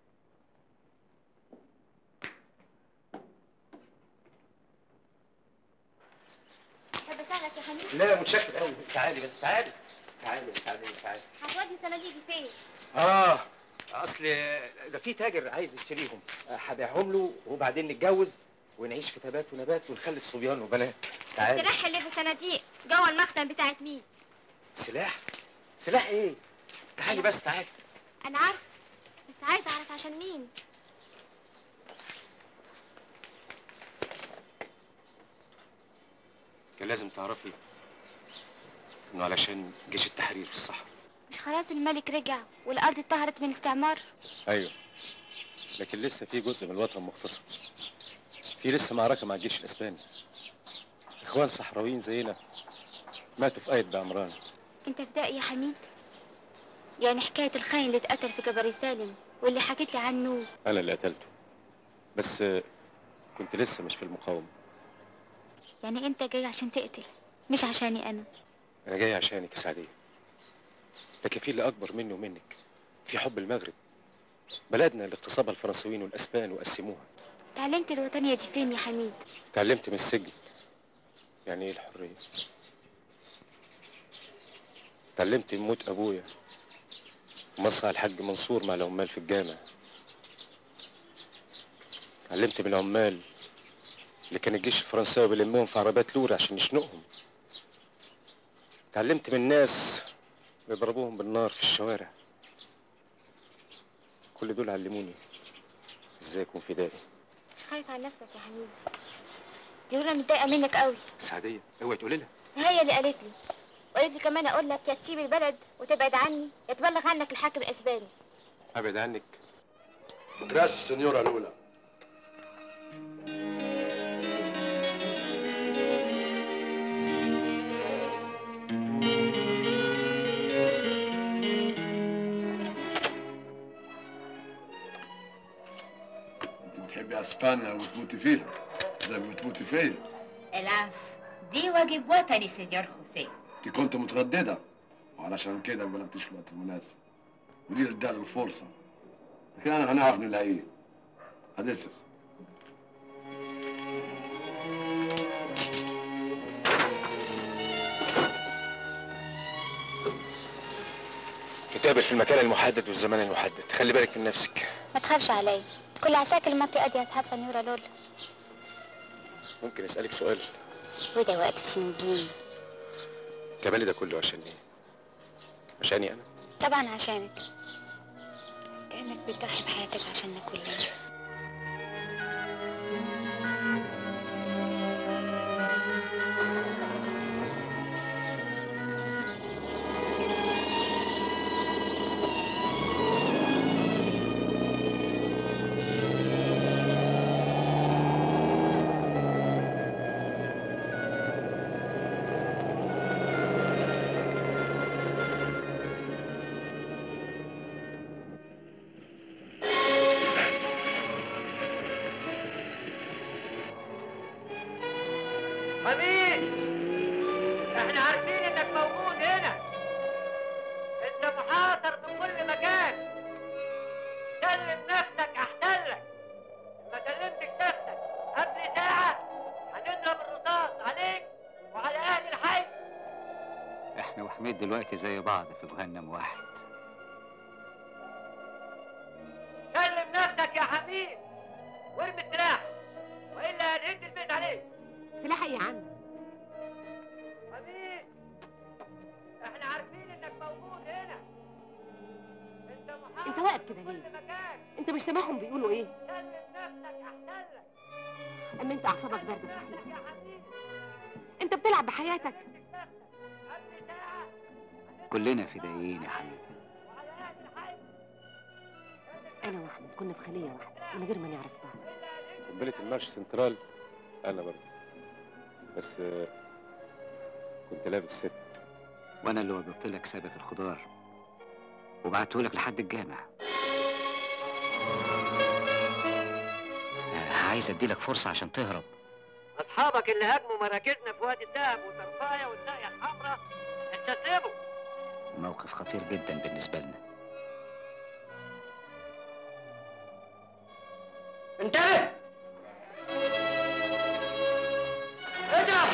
تحب اساعدك يا حميد؟ لا متشكر قوي. تعالي بس تعالي. تعالي يا سعدية تعالي. هتودي صناديقي فين؟ اه اصل ده في تاجر عايز يشتريهم، هبيعهم له وبعدين نتجوز ونعيش في تبات ونبات ونخلف صبيان وبنات. تعالي. السلاح اللي في صناديق جوه المخزن بتاعت مين؟ سلاح؟ سلاح ايه؟ تعالي بس تعالي. انا عارفه بس عايزه اعرف عشان مين. كان لازم تعرفي انه علشان جيش التحرير في الصحراء. مش خلاص الملك رجع والارض اتطهرت من الاستعمار؟ ايوه لكن لسه في جزء من الوطن مغتصب. في لسه معركه مع الجيش الاسباني. اخوان صحراويين زينا ماتوا في قايد بعمران. انت فدائي يا حميد؟ يعني حكاية الخاين اللي اتقتل في جبل سالم واللي حكيت لي عنه انا اللي قتلته، بس كنت لسه مش في المقاومه. يعني انت جاي عشان تقتل مش عشاني انا؟ انا جاي عشانك يا سعديه، لكن في اللي اكبر مني ومنك، في حب المغرب، بلدنا اللي اغتصبها الفرنسيين والاسبان وقسموها. اتعلمت الوطنية دي فين يا حميد؟ اتعلمت من السجن يعني ايه الحريه، اتعلمت من موت ابويا ومصها الحاج منصور مع العمال في الجامع. اتعلمت من العمال اللي كان الجيش الفرنساوي بيلمهم في عربات لوري عشان يشنقهم. اتعلمت من الناس اللي ضربوهم بالنار في الشوارع. كل دول علموني ازاي اكون فدائي. مش خايف على نفسك يا حميد؟ دي لولا متضايقة منك قوي. سعديه اوعي تقولي لها. هي اللي قالت لي، وقالت لي كمان اقول لك يا تسيب البلد وتبعد عني يا تبلغ عنك الحاكم الاسباني. ابعد عنك؟ Gracias, señora Lula. انت بتحبي اسبانيا وتموتي فيها زي ما بتموتي فيا. العفو، دي واجب وطني سينيور خوسيه. انت كنت متردده وعلشان كده ما بلغتيش في الوقت المناسب، ودي اداله الفرصه، لكن انا هنعرف نلاقيه. هدسس نتقابل في المكان المحدد والزمان المحدد، خلي بالك من نفسك. ما تخافش عليا، كل عساكر المنطقة دي اصحاب سنيورة لولا. ممكن اسالك سؤال؟ وده وقت سنجين. جمالي ده كله عشان ايه؟ عشاني انا؟ طبعا عشانك، كأنك بتضحي بحياتك عشاننا كلنا. حميد، احنا عارفين انك موجود هنا. انت محاصر في كل مكان. سلم نفسك احسن لك. ما سلمتش نفسك قبل ساعة هنضرب الرصاص عليك وعلى اهل الحي. احنا وحميد دلوقتي زي بعض في جهنم واحد. سلم نفسك يا حميد وارمي السلاح والا هنهد البيت عليك. سلاح ايه يا عم؟ حميد، احنا عارفين انك موجود هنا. انت محاصر انت واقف كده في كل ليه؟ مكان. انت مش سامعهم بيقولوا ايه؟ سلم نفسك احسن لك. اما انت اعصابك بارده صحيح. انت بتلعب بحياتك. كلنا فدائيين يا حبيبي. انا واحمد كنا في خليه واحده من غير ما نعرف بعض. قنبله المارش سنترال انا برضه، بس كنت لابس ست. وانا اللي وجبت لك سابت الخضار وبعته لك لحد الجامع. عايز ادي لك فرصه عشان تهرب. اصحابك اللي هاجموا مراكزنا في وادي الدهب وطرفايه والساقيه الحمراء استسلموا. موقف خطير جدا بالنسبه لنا. انتبه! اضرب!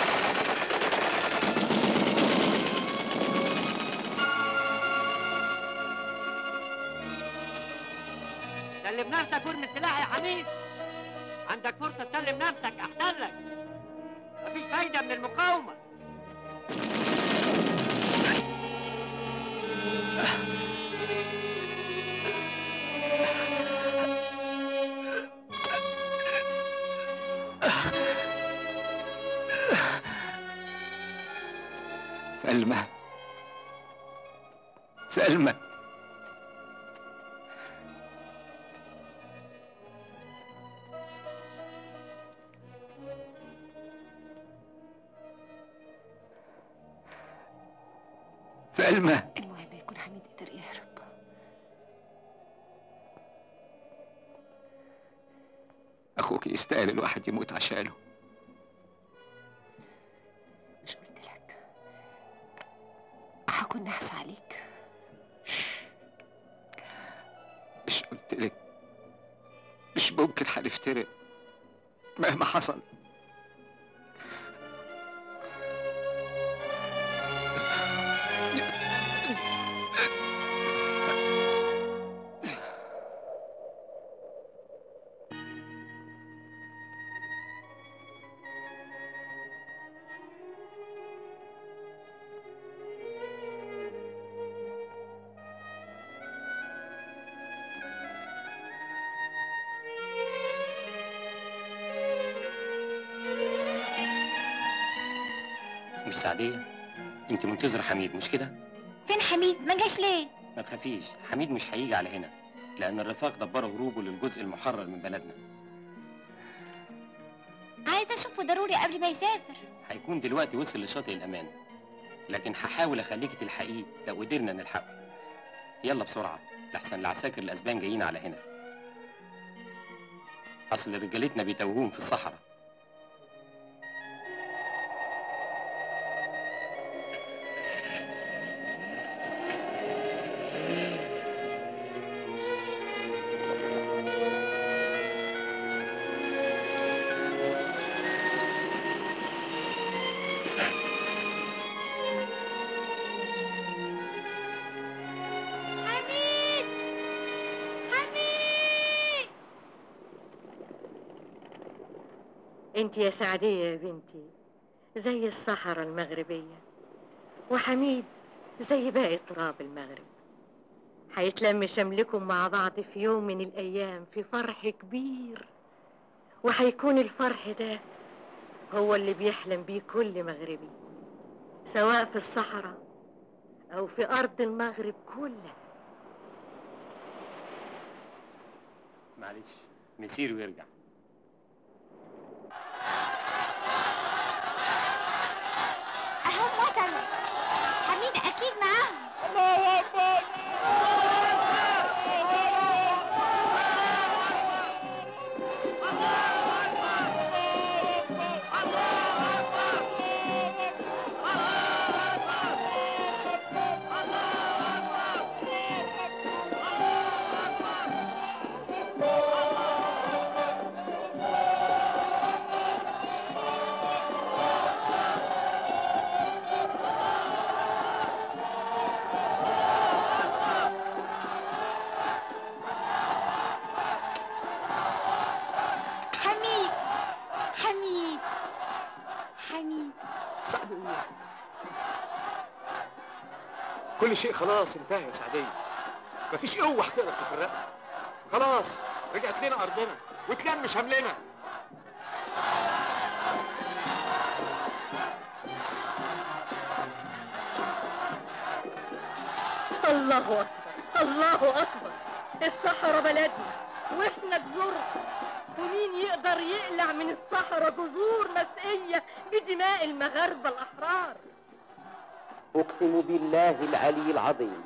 سلم نفسك وارمي السلاح يا حميد. عندك فرصة تسلم نفسك أحسن لك. مفيش فايدة من المقاومة. سلمى، سلمى، فالمة. المهم يكون حميد قدر يهرب. اخوك يستاهل الواحد يموت عشانه. مش قلت لك هكون نحس عليك؟ مش قلت لك مش ممكن هنفترق مهما حصل. مش سعدية؟ انت منتظرة حميد مش كده؟ فين حميد؟ ما جاش ليه؟ ما تخافيش، حميد مش هيجي على هنا، لأن الرفاق دبروا هروبه للجزء المحرر من بلدنا. عايزة أشوفه ضروري قبل ما يسافر. هيكون دلوقتي وصل لشاطئ الأمان، لكن هحاول أخليكي تلحقيه لو قدرنا نلحقه. يلا بسرعة، لحسن العساكر الأسبان جايين على هنا. أصل رجالتنا بيتوهوهم في الصحراء. انت يا سعدية يا بنتي زي الصحراء المغربية، وحميد زي باقي تراب المغرب. هيتلم شملكم مع بعض في يوم من الأيام في فرح كبير، وهيكون الفرح ده هو اللي بيحلم بيه كل مغربي، سواء في الصحراء أو في أرض المغرب كله. معلش مسير ويرجع. أهم وصلوا، حميد أكيد معاهم. كل شيء خلاص انتهى يا سعدية، مفيش قوة هتقدر تفرقنا. خلاص رجعت لنا أرضنا واتلم شملنا. الله أكبر الله أكبر، الصحراء بلدنا وإحنا جذورها، ومين يقدر يقلع من الصحراء جذور مسقية بدماء المغاربة الأحرار؟ أقسم بالله العلي العظيم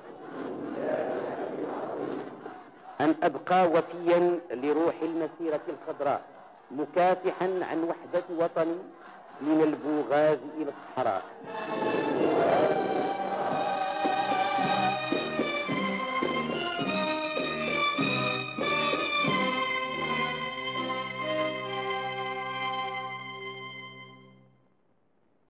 أن أبقى وفيا لروح المسيرة الخضراء، مكافحا عن وحدة وطني من البوغاز إلى الصحراء.